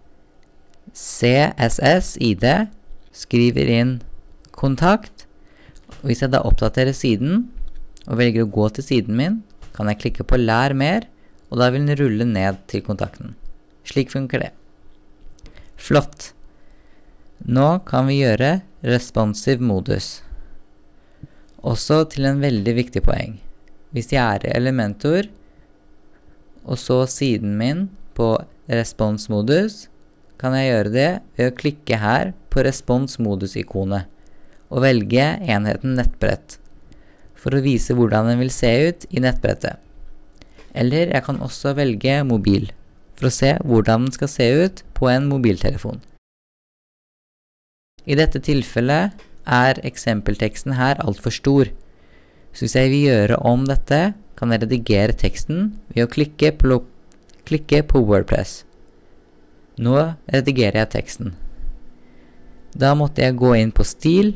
CSS ID, skriver inn kontakt, og hvis jeg da oppdaterer siden, og velger å gå til siden min, kan jeg klikke på lær mer, og da vil den rulle ned til kontakten. Slik funker det. Flott! Nå kan vi gjøre responsive modus. Også til en veldig viktig poeng. Hvis jeg er i Elementor, og så siden min på responsmodus, kan jeg gjøre det ved å klikke her på responsmodus-ikonet, og velge enheten nettbrett, for å vise hvordan den vil se ut i nettbrettet. Eller jeg kan også velge mobil, for å se hvordan den skal se ut på en mobiltelefon. I dette tilfellet eksempelteksten her alt for stor. Så hvis jeg vil gjøre om dette, kan jeg redigere teksten ved å klikke på WordPress. Nå redigerer jeg teksten. Da måtte jeg gå inn på stil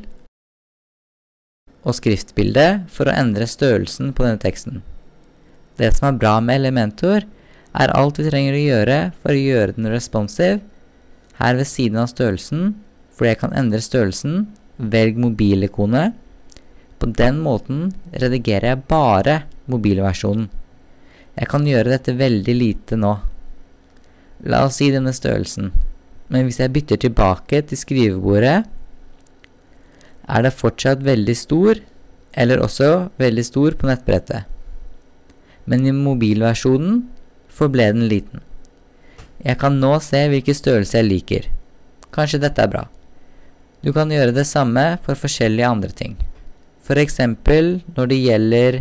og skriftbilde for å endre størrelsen på denne teksten. Det som bra med Elementor alt vi trenger å gjøre for å gjøre den responsive her ved siden av størrelsen, fordi jeg kan endre størrelsen, velg mobilikonet. På den måten redigerer jeg bare mobilversjonen. Jeg kan gjøre dette veldig lite nå. La oss si denne størrelsen. Men hvis jeg bytter tilbake til skrivebordet, det fortsatt veldig stor, eller også veldig stor på nettbrettet. Men i mobilversjonen forble den liten. Jeg kan nå se hvilke størrelser jeg liker. Kanskje dette bra. Du kan gjøre det samme for forskjellige andre ting. For eksempel når det gjelder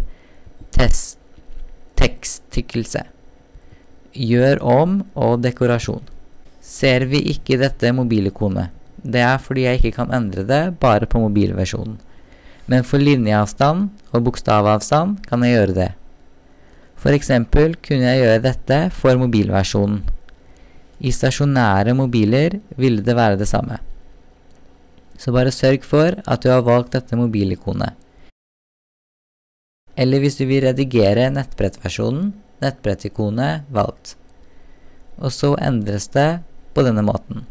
teksttykkelse. Gjør om og dekorasjon. Ser vi ikke dette mobilikonet? Det fordi jeg ikke kan endre det bare på mobilversjonen. Men for linjeavstand og bokstavavstand kan jeg gjøre det. For eksempel kunne jeg gjøre dette for mobilversjonen. I stasjonære mobiler ville det være det samme. Så bare sørg for at du har valgt dette mobilikonet. Eller hvis du vil redigere nettbrettversjonen, nettbrettikonet valgt. Og så endres det på denne måten.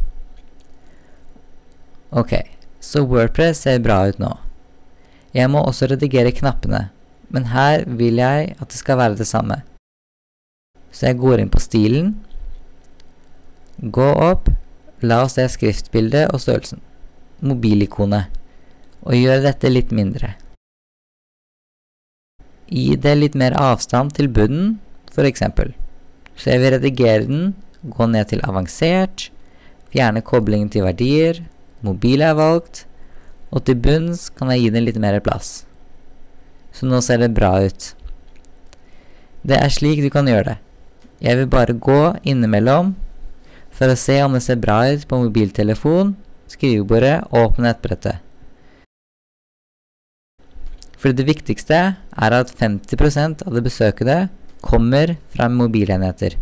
Ok, så WordPress ser bra ut nå. Jeg må også redigere knappene, men her vil jeg at det skal være det samme. Så jeg går inn på stilen, gå opp, la oss se skriftbildet og størrelsen, mobilikonet, og gjør dette litt mindre. Gi det litt mer avstand til bunnen, for eksempel. Så jeg vil redigere den, gå ned til avansert, fjerne koblingen til verdier, mobil valgt, og til bunns kan jeg gi den litt mer plass. Så nå ser det bra ut. Det slik du kan gjøre det. Jeg vil bare gå innimellom for å se om det ser bra ut på mobiltelefon, skrivebordet og på nettbrettet. For det viktigste at 50% av det besøkede kommer fra mobilenheter.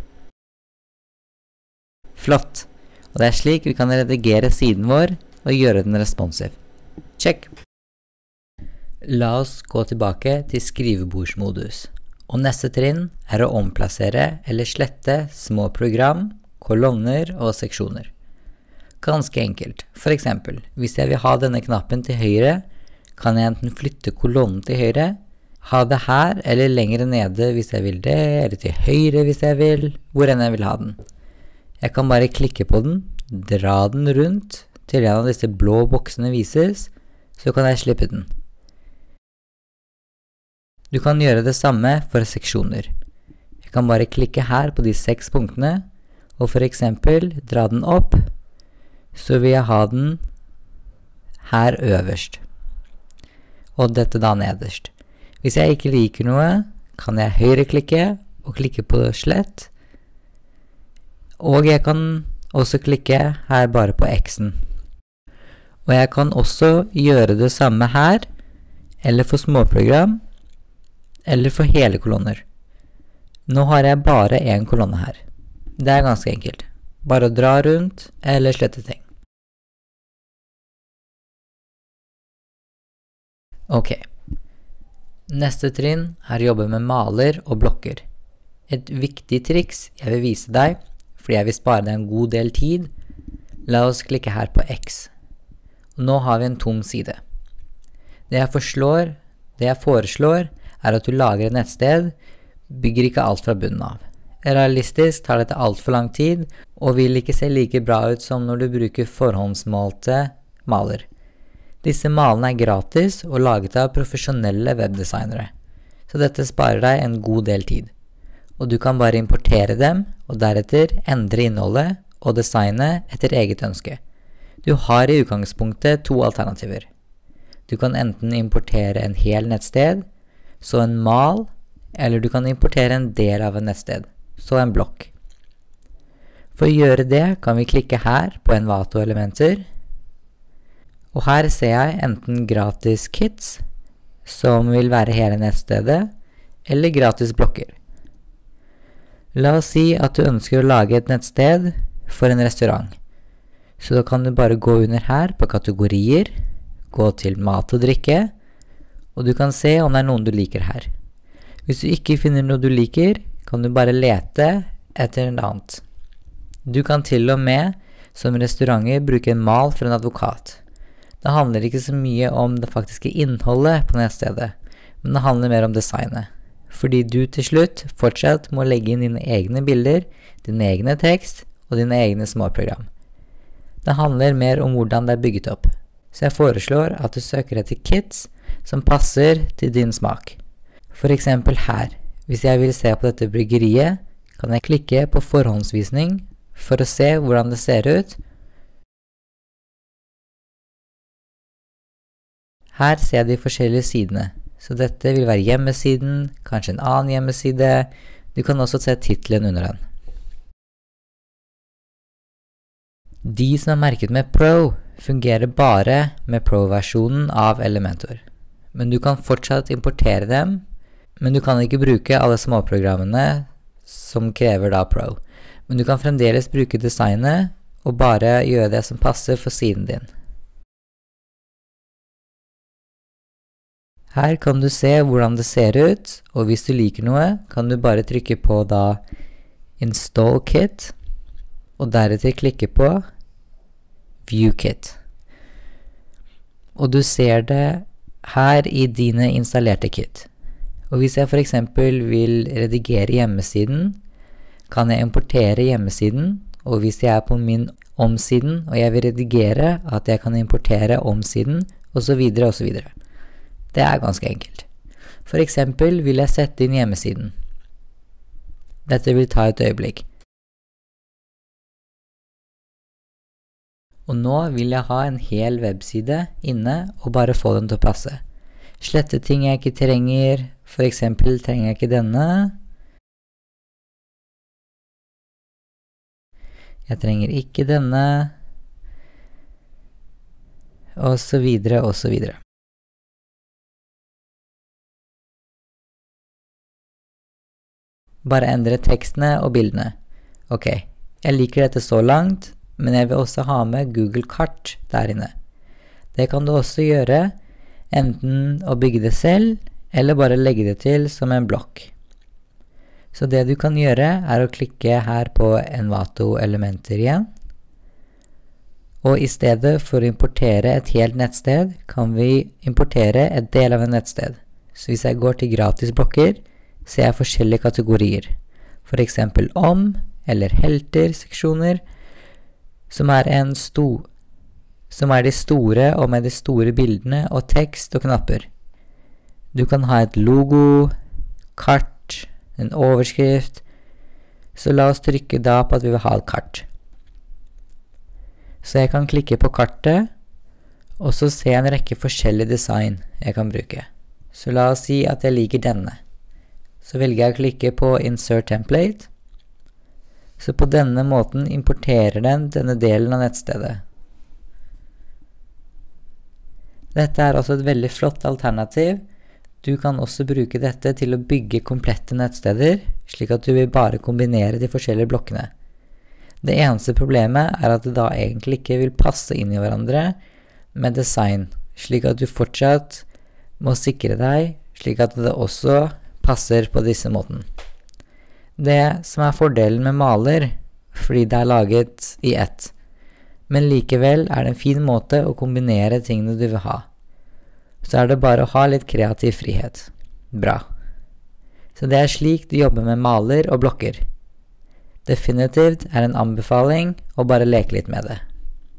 Flott! Og det slik vi kan redigere siden vår og gjøre den responsive. Check! La oss gå tilbake til skrivebordsmodus. Og neste trinn å omplassere eller slette små program, kolonner og seksjoner. Ganske enkelt. For eksempel, hvis jeg vil ha denne knappen til høyre, kan jeg enten flytte kolonnen til høyre, ha det her eller lengre nede hvis jeg vil det, eller til høyre hvis jeg vil, hvor enn jeg vil ha den. Jeg kan bare klikke på den, dra den rundt til en av disse blå boksene vises, så kan jeg slippe den. Du kan gjøre det samme for seksjoner. Jeg kan bare klikke her på de 6 punktene, og for eksempel dra den opp, så vil jeg ha den her øverst. Og dette da nederst. Hvis jeg ikke liker noe, kan jeg høyreklikke og klikke på slett. Og jeg kan også klikke her bare på X-en. Og jeg kan også gjøre det samme her, eller for småprogram, eller for hele kolonner. Nå har jeg bare en kolonne her. Det ganske enkelt. Bare å dra rundt, eller slette ting. Ok. Neste trinn å jobbe med maler og blokker. Et viktig triks jeg vil vise deg, fordi jeg vil spare deg en god del tid. La oss klikke her på X. Og nå har vi en tom side. Det jeg foreslår at du lager et nettsted, bygger ikke alt fra bunnen av. Realistisk tar dette alt for lang tid, og vil ikke se like bra ut som når du bruker forhåndsmalte maler. Disse malene gratis og laget av profesjonelle webdesignere, så dette sparer deg en god del tid. Og du kan bare importere dem, og deretter endre innholdet og designet etter eget ønske. Du har i utgangspunktet 2 alternativer. Du kan enten importere en hel nettsted, så en mal, eller du kan importere en del av en nettsted, så en blokk. For å gjøre det kan vi klikke her på Envato-elementer, og her ser jeg enten gratis kits, som vil være hele nettstedet, eller gratis blokker. La oss si at du ønsker å lage et nettsted for en restaurant. Så da kan du bare gå under her på kategorier, gå til mat og drikke, og du kan se om det er noen du liker her. Hvis du ikke finner noe du liker, kan du bare lete etter noe annet. Du kan til og med, som restauranter, bruke en mal for en advokat. Det handler ikke så mye om det faktiske innholdet på nettstedet, men det handler mer om designet. Fordi du til slutt fortsatt må legge inn dine egne bilder, din egne tekst og dine egne småprogram. Det handler mer om hvordan det er bygget opp. Så jeg foreslår at du søker etter kits som passer til din smak. For eksempel her. Hvis jeg vil se på dette bryggeriet, kan jeg klikke på forhåndsvisning for å se hvordan det ser ut. Her ser jeg de forskjellige sidene. Så dette vil være hjemmesiden, kanskje en annen hjemmeside. Du kan også se titlen under den. De som er merket med Pro, fungerer bare med Pro-versjonen av Elementor. Men du kan fortsatt importere dem, men du kan ikke bruke alle småprogrammene som krever da Pro. Men du kan fremdeles bruke designet og bare gjøre det som passer for siden din. Her kan du se hvordan det ser ut, og hvis du liker noe, kan du bare trykke på da Install Kit, og deretter klikke på View Kit. Og du ser det her i dine installerte kit. Og hvis jeg for eksempel vil redigere hjemmesiden, kan jeg importere hjemmesiden, og hvis jeg er på min omsiden, og jeg vil redigere at jeg kan importere omsiden, og så videre og så videre. Det er ganske enkelt. For eksempel vil jeg sette inn hjemmesiden. Dette vil ta et øyeblikk. Og nå vil jeg ha en hel webside inne og bare få den til å passe. Slette ting jeg ikke trenger, for eksempel trenger jeg ikke denne. Jeg trenger ikke denne. Og så videre, og så videre. Bare endre tekstene og bildene. Ok, jeg liker dette så langt, men jeg vil også ha med Google Kart der inne. Det kan du også gjøre, enten å bygge det selv, eller bare legge det til som en blokk. Så det du kan gjøre er å klikke her på Envato elementer igjen. Og i stedet for å importere et helt nettsted, kan vi importere et del av en nettsted. Så hvis jeg går til gratis blokker, ser jeg forskjellige kategorier. For eksempel om, eller helter-seksjoner, som er de store og med de store bildene og tekst og knapper. Du kan ha et logo, kart, en overskrift, så la oss trykke da på at vi vil ha et kart. Så jeg kan klikke på kartet, og så ser jeg en rekke forskjellige design jeg kan bruke. Så la oss si at jeg liker denne. Så velger jeg å klikke på Insert Template. Så på denne måten importerer den denne delen av nettstedet. Dette er også et veldig flott alternativ. Du kan også bruke dette til å bygge komplette nettsteder, slik at du vil bare kombinere de forskjellige blokkene. Det eneste problemet er at det da egentlig ikke vil passe inn i hverandre med design, slik at du fortsatt må sikre deg, slik at det også passer på disse måten. Det som er fordelen med maler, fordi det er laget i ett, men likevel er det en fin måte å kombinere tingene du vil ha. Så er det bare å ha litt kreativ frihet. Bra. Så det er slik du jobber med maler og blokker. Definitivt er en anbefaling å bare leke litt med det.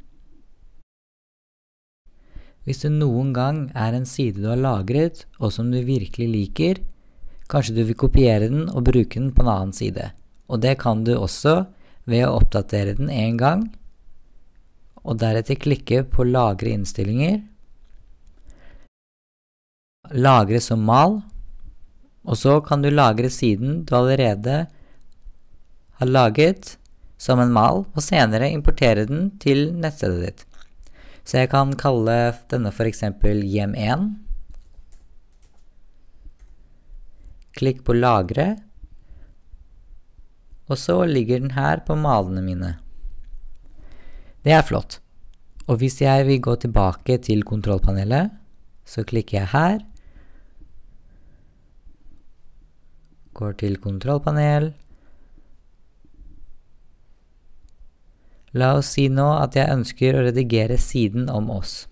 Hvis det noen gang er en side du har lagret, og som du virkelig liker, kanskje du vil kopiere den og bruke den på en annen side. Og det kan du også ved å oppdatere den en gang, og deretter klikke på lagre innstillinger, lagre som mal, Og så kan du lagre siden du allerede har laget som en mal, og senere importere den til nettstedet ditt. Så jeg kan kalle denne for eksempel hjem1. Klikk på lagre, og så ligger den her på malene mine. Det er flott. Og hvis jeg vil gå tilbake til kontrollpanelet, så klikker jeg her. Går til kontrollpanel. La oss si nå at jeg ønsker å redigere siden om oss.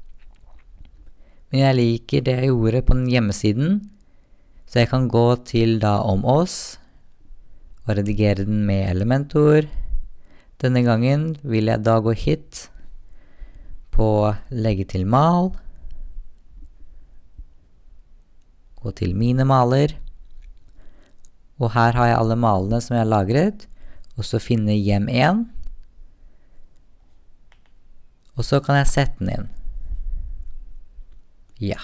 Men jeg liker det jeg gjorde på den hjemmesiden, så jeg kan gå til da om oss, og redigere den med Elementor. Denne gangen vil jeg da gå hit på legge til mal, gå til mine maler, og her har jeg alle malene som jeg har lagret, og så finne hjem1, og så kan jeg sette den inn. Ja.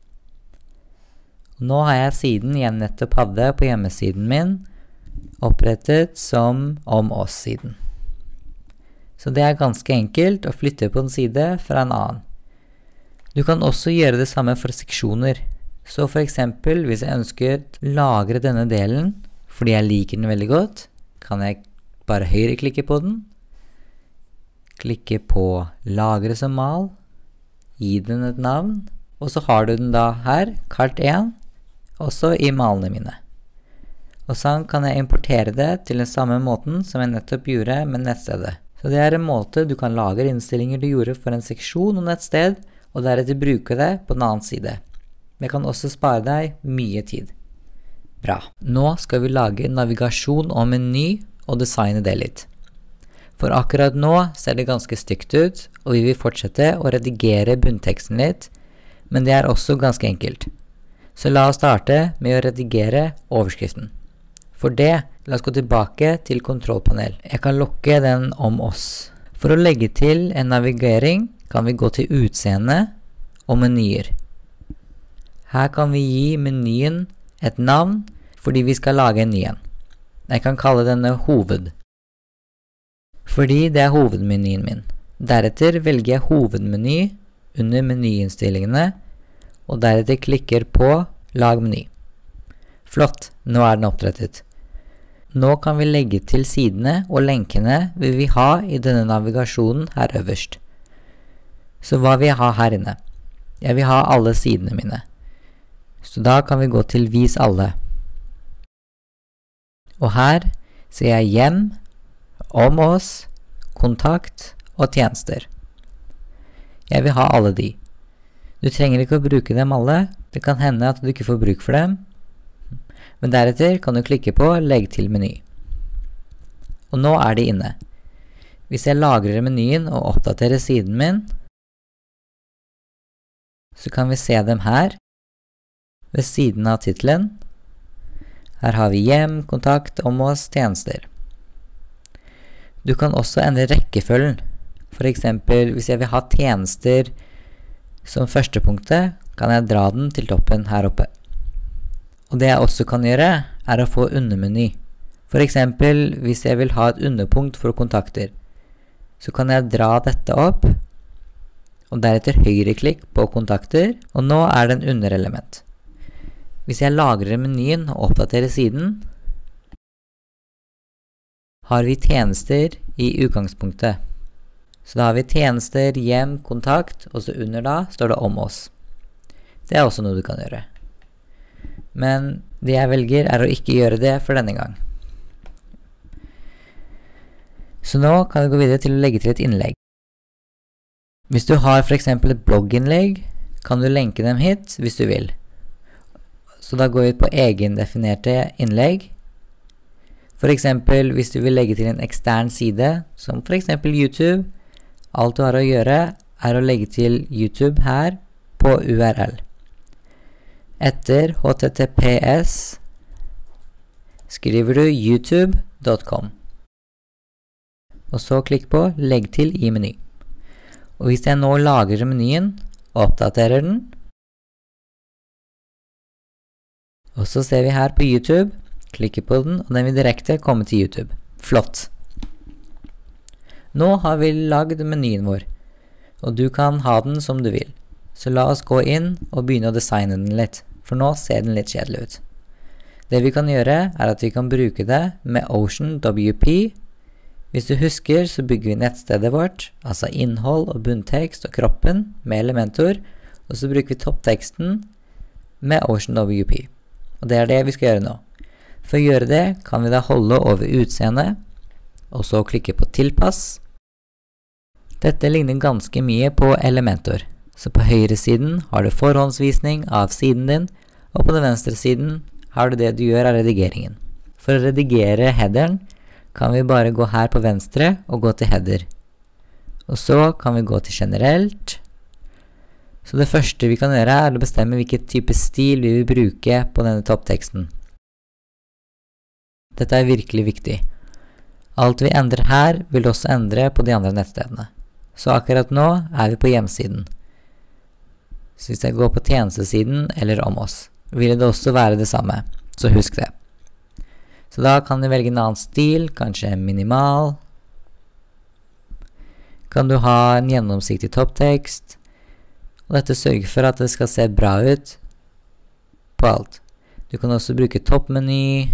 Nå har jeg siden jeg nettopp hadde på hjemmesiden min opprettet som om oss-siden. Så det er ganske enkelt å flytte på en side fra en annen. Du kan også gjøre det samme for seksjoner. Så for eksempel, hvis jeg ønsker å lagre denne delen, fordi jeg liker den veldig godt, kan jeg bare høyreklikke på den, klikke på lagre som mal, gi den et navn, og så har du den da her, kart1, også i malene mine. Og sånn kan jeg importere det til den samme måten som jeg nettopp gjorde med nettstedet. Så det er en måte du kan lagre innstillinger du gjorde for en seksjon og nettsted, og deretter bruke det på den annen side. Det kan også spare deg mye tid. Bra. Nå skal vi lage navigasjon og meny og designe det litt. For akkurat nå ser det ganske stygt ut, og vi vil fortsette å redigere bunnteksten litt, men det er også ganske enkelt. Så la oss starte med å redigere overskriften. For det, la oss gå tilbake til kontrollpanel. Jeg kan lukke den om oss. For å legge til en navigering kan vi gå til utseende og menyer. Her kan vi gi menyen et navn fordi vi skal lage en ny en. Jeg kan kalle denne hoved. Fordi det er hovedmenyen min. Deretter velger jeg hovedmeny under menyinstillingene, og deretter klikker på lag meny. Flott, nå er den opprettet. Nå kan vi legge til sidene og lenkene vi vil ha i denne navigasjonen her øverst. Så hva vil jeg ha her inne? Jeg vil ha alle sidene mine. Så da kan vi gå til vis alle. Og her ser jeg hjem, om oss, kontakt og tjenester. Jeg vil ha alle de. Du trenger ikke å bruke dem alle, det kan hende at du ikke får bruk for dem, men deretter kan du klikke på legg til meny. Og nå er de inne. Hvis jeg lagrer menyen og oppdaterer siden min, så kan vi se dem her, ved siden av titlen. Her har vi hjem, kontakt, om oss, tjenester. Du kan også endre rekkefølgen. For eksempel, hvis jeg vil ha tjenester som første punktet, kan jeg dra den til toppen her oppe. Og det jeg også kan gjøre, er å få undermeny. For eksempel, hvis jeg vil ha et underpunkt for kontakter, så kan jeg dra dette opp, og deretter høyreklikk på kontakter, og nå er det en underelement. Hvis jeg lagrer menyen og oppdaterer siden, har vi tjenester i utgangspunktet. Så da har vi tjenester, hjem, kontakt, og så under da står det om oss. Det er også noe du kan gjøre. Men det jeg velger er å ikke gjøre det for denne gang. Så nå kan vi gå videre til å legge til et innlegg. Hvis du har for eksempel et blogginnlegg, kan du lenke dem hit hvis du vil. Så da går vi på egendefinerte innlegg. For eksempel hvis du vil legge til en ekstern side, som for eksempel YouTube. Alt du har å gjøre er å legge til YouTube her på URL. Etter https skriver du youtube.com. Og så klikk på legg til i meny. Og hvis jeg nå lagrer menyen og oppdaterer den, Og så ser vi her på YouTube, klikker på den, og den vil direkte komme til YouTube. Flott! Nå har vi lagd menyen vår, og du kan ha den som du vil. Så la oss gå inn og begynne å designe den litt, for nå ser den litt kjedelig ut. Det vi kan gjøre er at vi kan bruke det med Ocean WP. Hvis du husker så bygger vi nettstedet vårt, altså innhold og bunntekst og kroppen med Elementor, og så bruker vi toppteksten med Ocean WP. Og det er det vi skal gjøre nå. For å gjøre det kan vi da holde over utseende, og så klikke på tilpass. Dette ligner ganske mye på Elementor, så på høyre siden har du forhåndsvisning av siden din, og på den venstre siden har du det du gjør av redigeringen. For å redigere headeren kan vi bare gå her på venstre og gå til header. Og så kan vi gå til generelt. Så det første vi kan gjøre er å bestemme hvilken type stil vi vil bruke på denne toppteksten. Dette er virkelig viktig. Alt vi endrer her vil også endre på de andre nettstedene. Så akkurat nå er vi på hjemsiden. Så hvis jeg går på tjenestesiden eller om oss, vil det også være det samme, så husk det. Så da kan du velge en annen stil, kanskje minimal. Kan du ha en gjennomsiktig topptekst, og dette sørger for at det skal se bra ut på alt. Du kan også bruke toppmeny,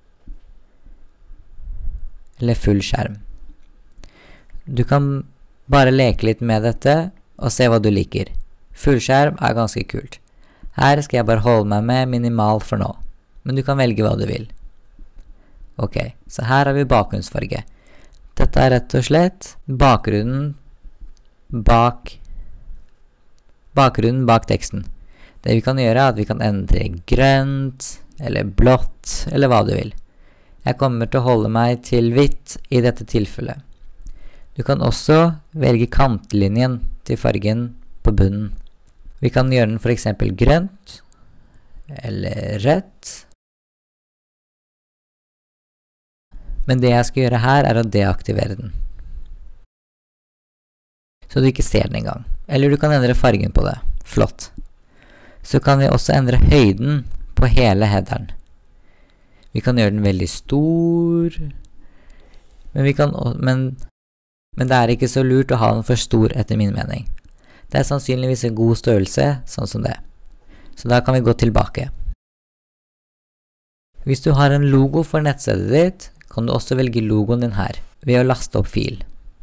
eller full skjerm. Du kan bare leke litt med dette, og se hva du liker. Fullskjerm er ganske kult. Her skal jeg bare holde meg med minimal for nå, men du kan velge hva du vil. Ok, så her har vi bakgrunnsfarge. Dette er rett og slett bakgrunnen bak teksten. Det vi kan gjøre er at vi kan endre grønt, eller blått, eller hva du vil. Jeg kommer til å holde meg til hvitt i dette tilfellet. Du kan også velge kantlinjen til fargen på bunnen. Vi kan gjøre den for eksempel grønt, eller rødt. Men det jeg skal gjøre her er å deaktivere den. Så du ikke ser den engang. Eller du kan endre fargen på det. Flott. Så kan vi også endre høyden på hele headeren. Vi kan gjøre den veldig stor, men det er ikke så lurt å ha den for stor etter min mening. Det er sannsynligvis en god størrelse, sånn som det. Så da kan vi gå tilbake. Hvis du har en logo for nettstedet ditt, kan du også velge logoen din her, ved å laste opp fil.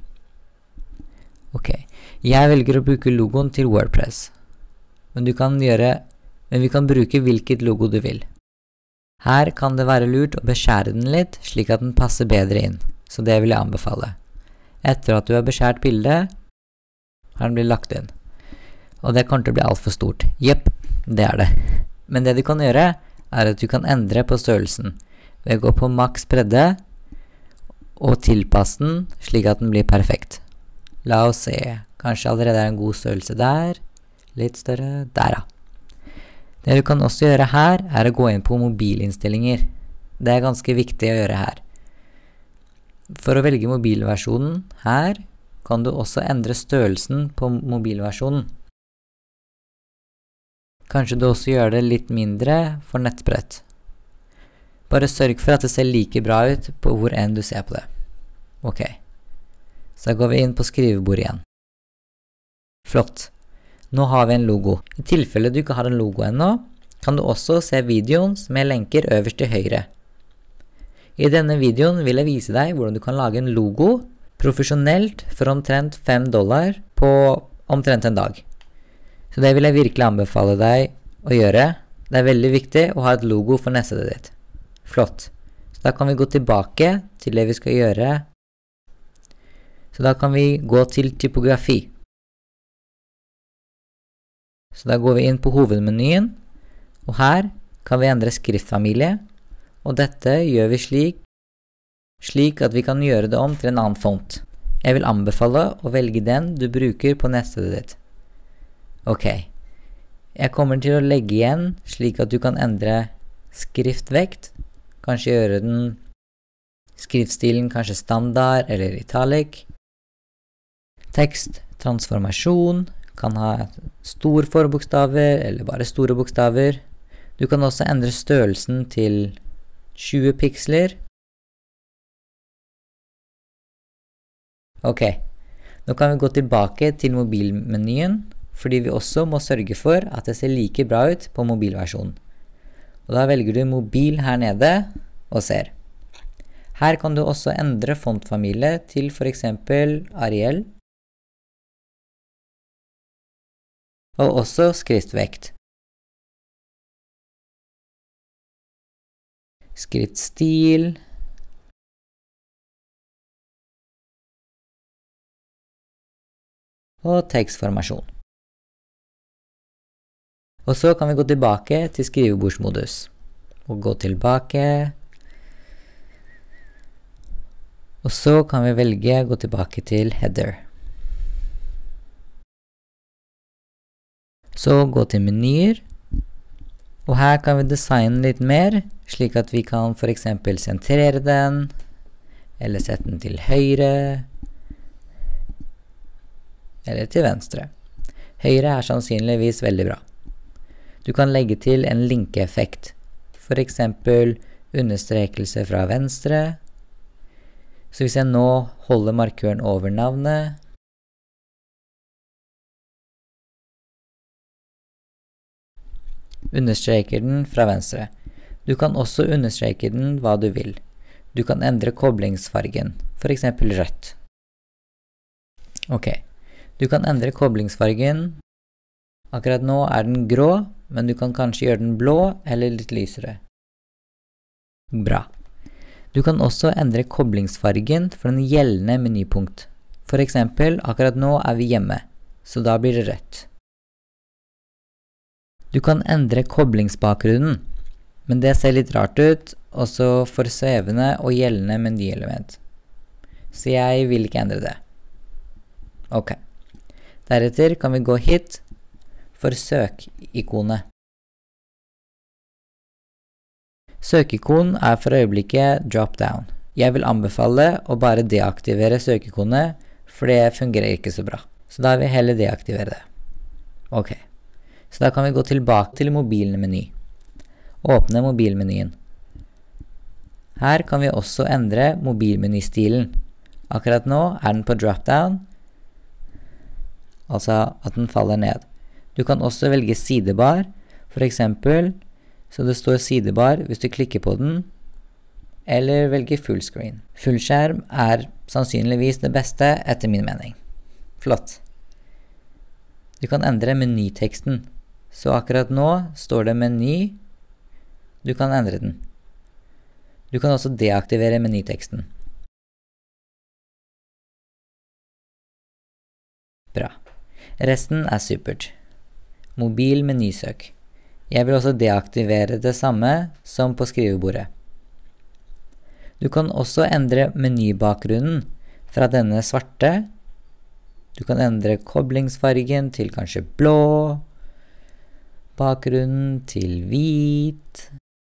Ok, jeg velger å bruke logoen til WordPress. Men vi kan bruke hvilket logo du vil. Her kan det være lurt å beskjære den litt, slik at den passer bedre inn. Så det vil jeg anbefale. Etter at du har beskjært bildet, har den blitt lagt inn. Og det kommer til å bli alt for stort. Jepp, det er det. Men det du kan gjøre, er at du kan endre på størrelsen ved å gå på maks bredde og tilpasse den slik at den blir perfekt. La oss se, kanskje allerede er en god størrelse der, litt større, der da. Det du kan også gjøre her er å gå inn på mobilinnstillinger. Det er ganske viktig å gjøre her. For å velge mobilversjonen her, kan du også endre størrelsen på mobilversjonen. Kanskje du også gjør det litt mindre for nettbrett. Bare sørg for at det ser like bra ut på hvor enn du ser på det. Ok, så da går vi inn på skrivebordet igjen. Flott. Nå har vi en logo. I tilfelle du ikke har en logo ennå, kan du også se videoen med lenker øverst til høyre. I denne videoen vil jeg vise deg hvordan du kan lage en logo profesjonelt for omtrent $5 på omtrent en dag. Så det vil jeg virkelig anbefale deg å gjøre. Det er veldig viktig å ha et logo for nettstedet ditt. Flott. Så da kan vi gå tilbake til det vi skal gjøre. Så da kan vi gå til typografi. Så da går vi inn på hovedmenyen, og her kan vi endre skriftfamilie, og dette gjør vi slik at vi kan gjøre det om til en annen font. Jeg vil anbefale å velge den du bruker på nettstedet ditt. Ok, jeg kommer til å legge igjen slik at du kan endre skriftvekt, kanskje gjøre den skriftstilen kanskje standard eller italic. Tekst, transformasjon, kan ha store forbokstaver eller bare store bokstaver. Du kan også endre størrelsen til 20 piksler. Ok, nå kan vi gå tilbake til mobilmenyen, fordi vi også må sørge for at det ser like bra ut på mobilversjonen. Og da velger du mobil her nede og ser. Her kan du også endre fontfamilie til for eksempel Arial. Og også skriftvekt. Skriftstil. Og tekstformasjon. Og så kan vi gå tilbake til skrivebordsmodus. Og gå tilbake. Og så kan vi velge å gå tilbake til header. Så gå til menyer. Og her kan vi designe litt mer, slik at vi kan for eksempel sentrere den, eller sette den til høyre, eller til venstre. Høyre er sannsynligvis veldig bra. Du kan legge til en linkeeffekt, for eksempel understrekelse fra venstre. Så hvis jeg nå holder markøren over navnet, understreker den fra venstre. Du kan også understreke den hva du vil. Du kan endre koblingsfargen, for eksempel rødt. Ok, du kan endre koblingsfargen. Akkurat nå er den grå, men du kan kanskje gjøre den blå eller litt lysere. Bra. Du kan også endre koblingsfargen for den gjeldende menypunkt. For eksempel, akkurat nå er vi hjemme, så da blir det rødt. Du kan endre koblingsbakgrunnen, men det ser litt rart ut, også for svevende og gjeldende menyelement. Så jeg vil ikke endre det. Ok. Deretter kan vi gå hit for søkikonet. Søkeikon er for øyeblikket drop-down. Jeg vil anbefale å bare deaktivere søkeikonet, for det fungerer ikke så bra. Så da vil jeg heller deaktivere det. Ok. Så da kan vi gå tilbake til mobilmeny. Åpne mobilmenyen. Her kan vi også endre mobilmenystilen. Akkurat nå er den på drop-down, altså at den faller ned. Du kan også velge sidebar, for eksempel, så det står sidebar hvis du klikker på den, eller velge fullscreen. Fullskjerm er sannsynligvis det beste etter min mening. Flott. Du kan endre menyteksten. Så akkurat nå står det meny. Du kan endre den. Du kan også deaktivere menyteksten. Bra. Resten er supert. Mobil menysøk. Jeg vil også deaktivere det samme som på skrivebordet. Du kan også endre menybakgrunnen fra denne svarte. Du kan endre koblingsfargen til kanskje blå. Bakgrunnen til hvit.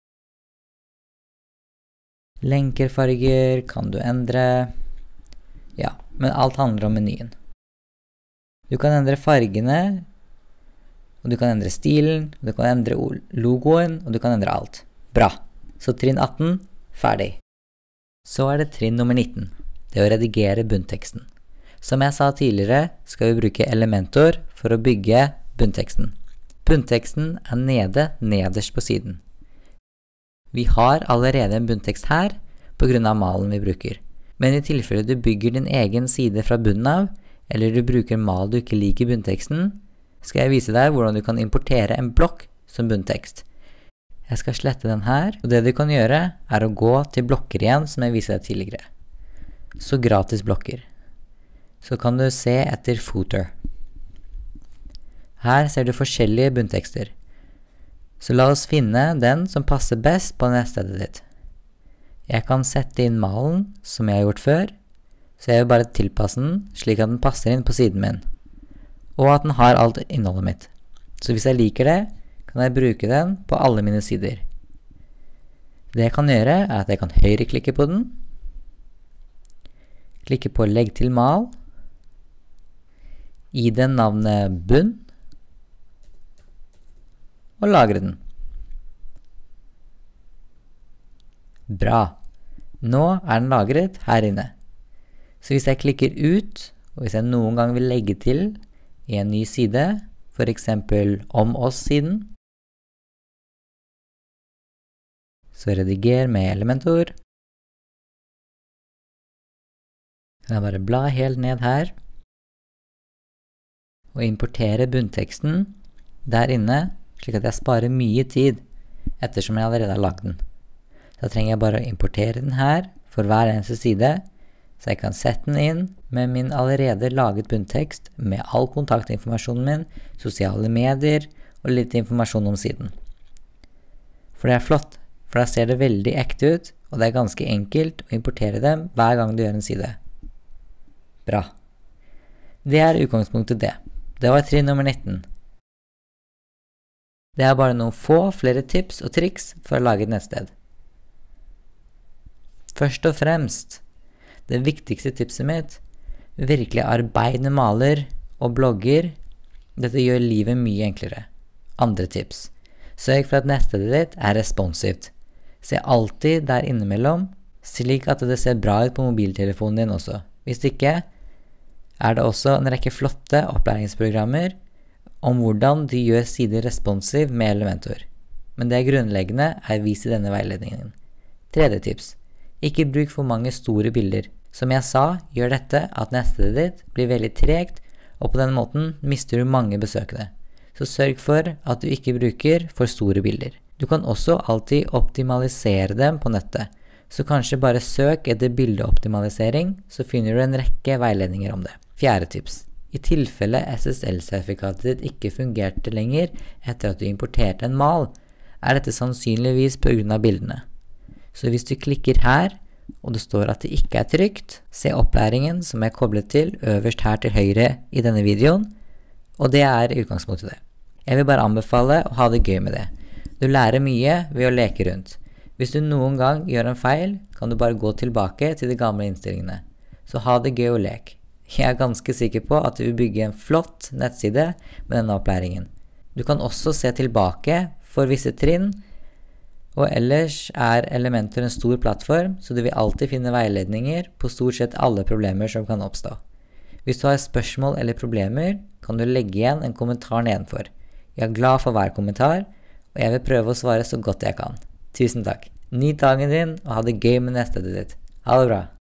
Lenkerfarger kan du endre. Ja, men alt handler om menyen. Du kan endre fargene, og du kan endre stilen, og du kan endre logoen, og du kan endre alt. Bra. Så trinn 18, ferdig. Så er det trinn nummer 19, det å redigere bunnteksten. Som jeg sa tidligere, skal vi bruke Elementor for å bygge bunnteksten. Bunnteksten er nederst på siden. Vi har allerede en bunntekst her, på grunn av malen vi bruker. Men i tilfelle du bygger din egen side fra bunnen av, eller du bruker mal du ikke liker bunnteksten, skal jeg vise deg hvordan du kan importere en blokk som bunntekst. Jeg skal slette den her, og det du kan gjøre er å gå til blokker igjen som jeg viste deg tidligere. Så gratis blokker. Så kan du se etter footer. Her ser du forskjellige bunntekster. Så la oss finne den som passer best på nettstedet ditt. Jeg kan sette inn malen som jeg har gjort før, så jeg vil bare tilpasse den slik at den passer inn på siden min, og at den har alt innholdet mitt. Så hvis jeg liker det, kan jeg bruke den på alle mine sider. Det jeg kan gjøre er at jeg kan høyreklikke på den, klikke på legg til mal, gi den navnet bunn, og lagre den. Bra. Nå den lagret her inne. Så hvis jeg klikker ut, og hvis jeg noen gang vil legge til i en ny side, for eksempel om oss-siden, så rediger med Elementor. Kan jeg bare bla helt ned her, og importere bunnteksten der inne, slik at jeg sparer mye tid, ettersom jeg allerede har lagt den. Da trenger jeg bare å importere den her, for hver eneste side, så jeg kan sette den inn med min allerede laget bunntekst, med all kontaktinformasjonen min, sosiale medier, og litt informasjon om siden. For det flott, for da ser det veldig ekte ut, og det ganske enkelt å importere dem hver gang du gjør en side. Bra. Det utgangspunktet det. Det var trinn nummer 19. Det bare noen få flere tips og triks for å lage et nettsted. Først og fremst, det viktigste tipset mitt, virkelig arbeid med maler og blogger. Dette gjør livet mye enklere. Andre tips. Sørg for at nettstedet ditt responsivt. Se alltid der innimellom, slik at det ser bra ut på mobiltelefonen din også. Hvis ikke, det også en rekke flotte opplæringsprogrammer om hvordan du gjør sider responsiv med Elementor. Men det grunnleggende vist i denne veiledningen. Tredje tips. Ikke bruk for mange store bilder. Som jeg sa, gjør dette at nettstedet ditt blir veldig tregt, og på den måten mister du mange besøkende. Så sørg for at du ikke bruker for store bilder. Du kan også alltid optimalisere dem på nettet, så kanskje bare søk etter bildeoptimalisering, så finner du en rekke veiledninger om det. Fjerde tips. I tilfelle SSL-sertifikatet ditt ikke fungerte lenger etter at du importerte en mal, dette sannsynligvis på grunn av bildene. Så hvis du klikker her, og det står at det ikke trygt, se opplæringen som koblet til øverst her til høyre i denne videoen, og det utgangspunktet det. Jeg vil bare anbefale å ha det gøy med det. Du lærer mye ved å leke rundt. Hvis du noen gang gjør en feil, kan du bare gå tilbake til de gamle innstillingene. Så ha det gøy og lek. Jeg ganske sikker på at du vil bygge en flott nettside med denne opplæringen. Du kan også se tilbake for visse trinn, og ellers Elementor en stor plattform, så du vil alltid finne veiledninger på stort sett alle problemer som kan oppstå. Hvis du har spørsmål eller problemer, kan du legge igjen en kommentar nedenfor. Jeg glad for hver kommentar, og jeg vil prøve å svare så godt jeg kan. Tusen takk. Nyt dagen din, og ha det gøy med nettstedet ditt. Ha det bra!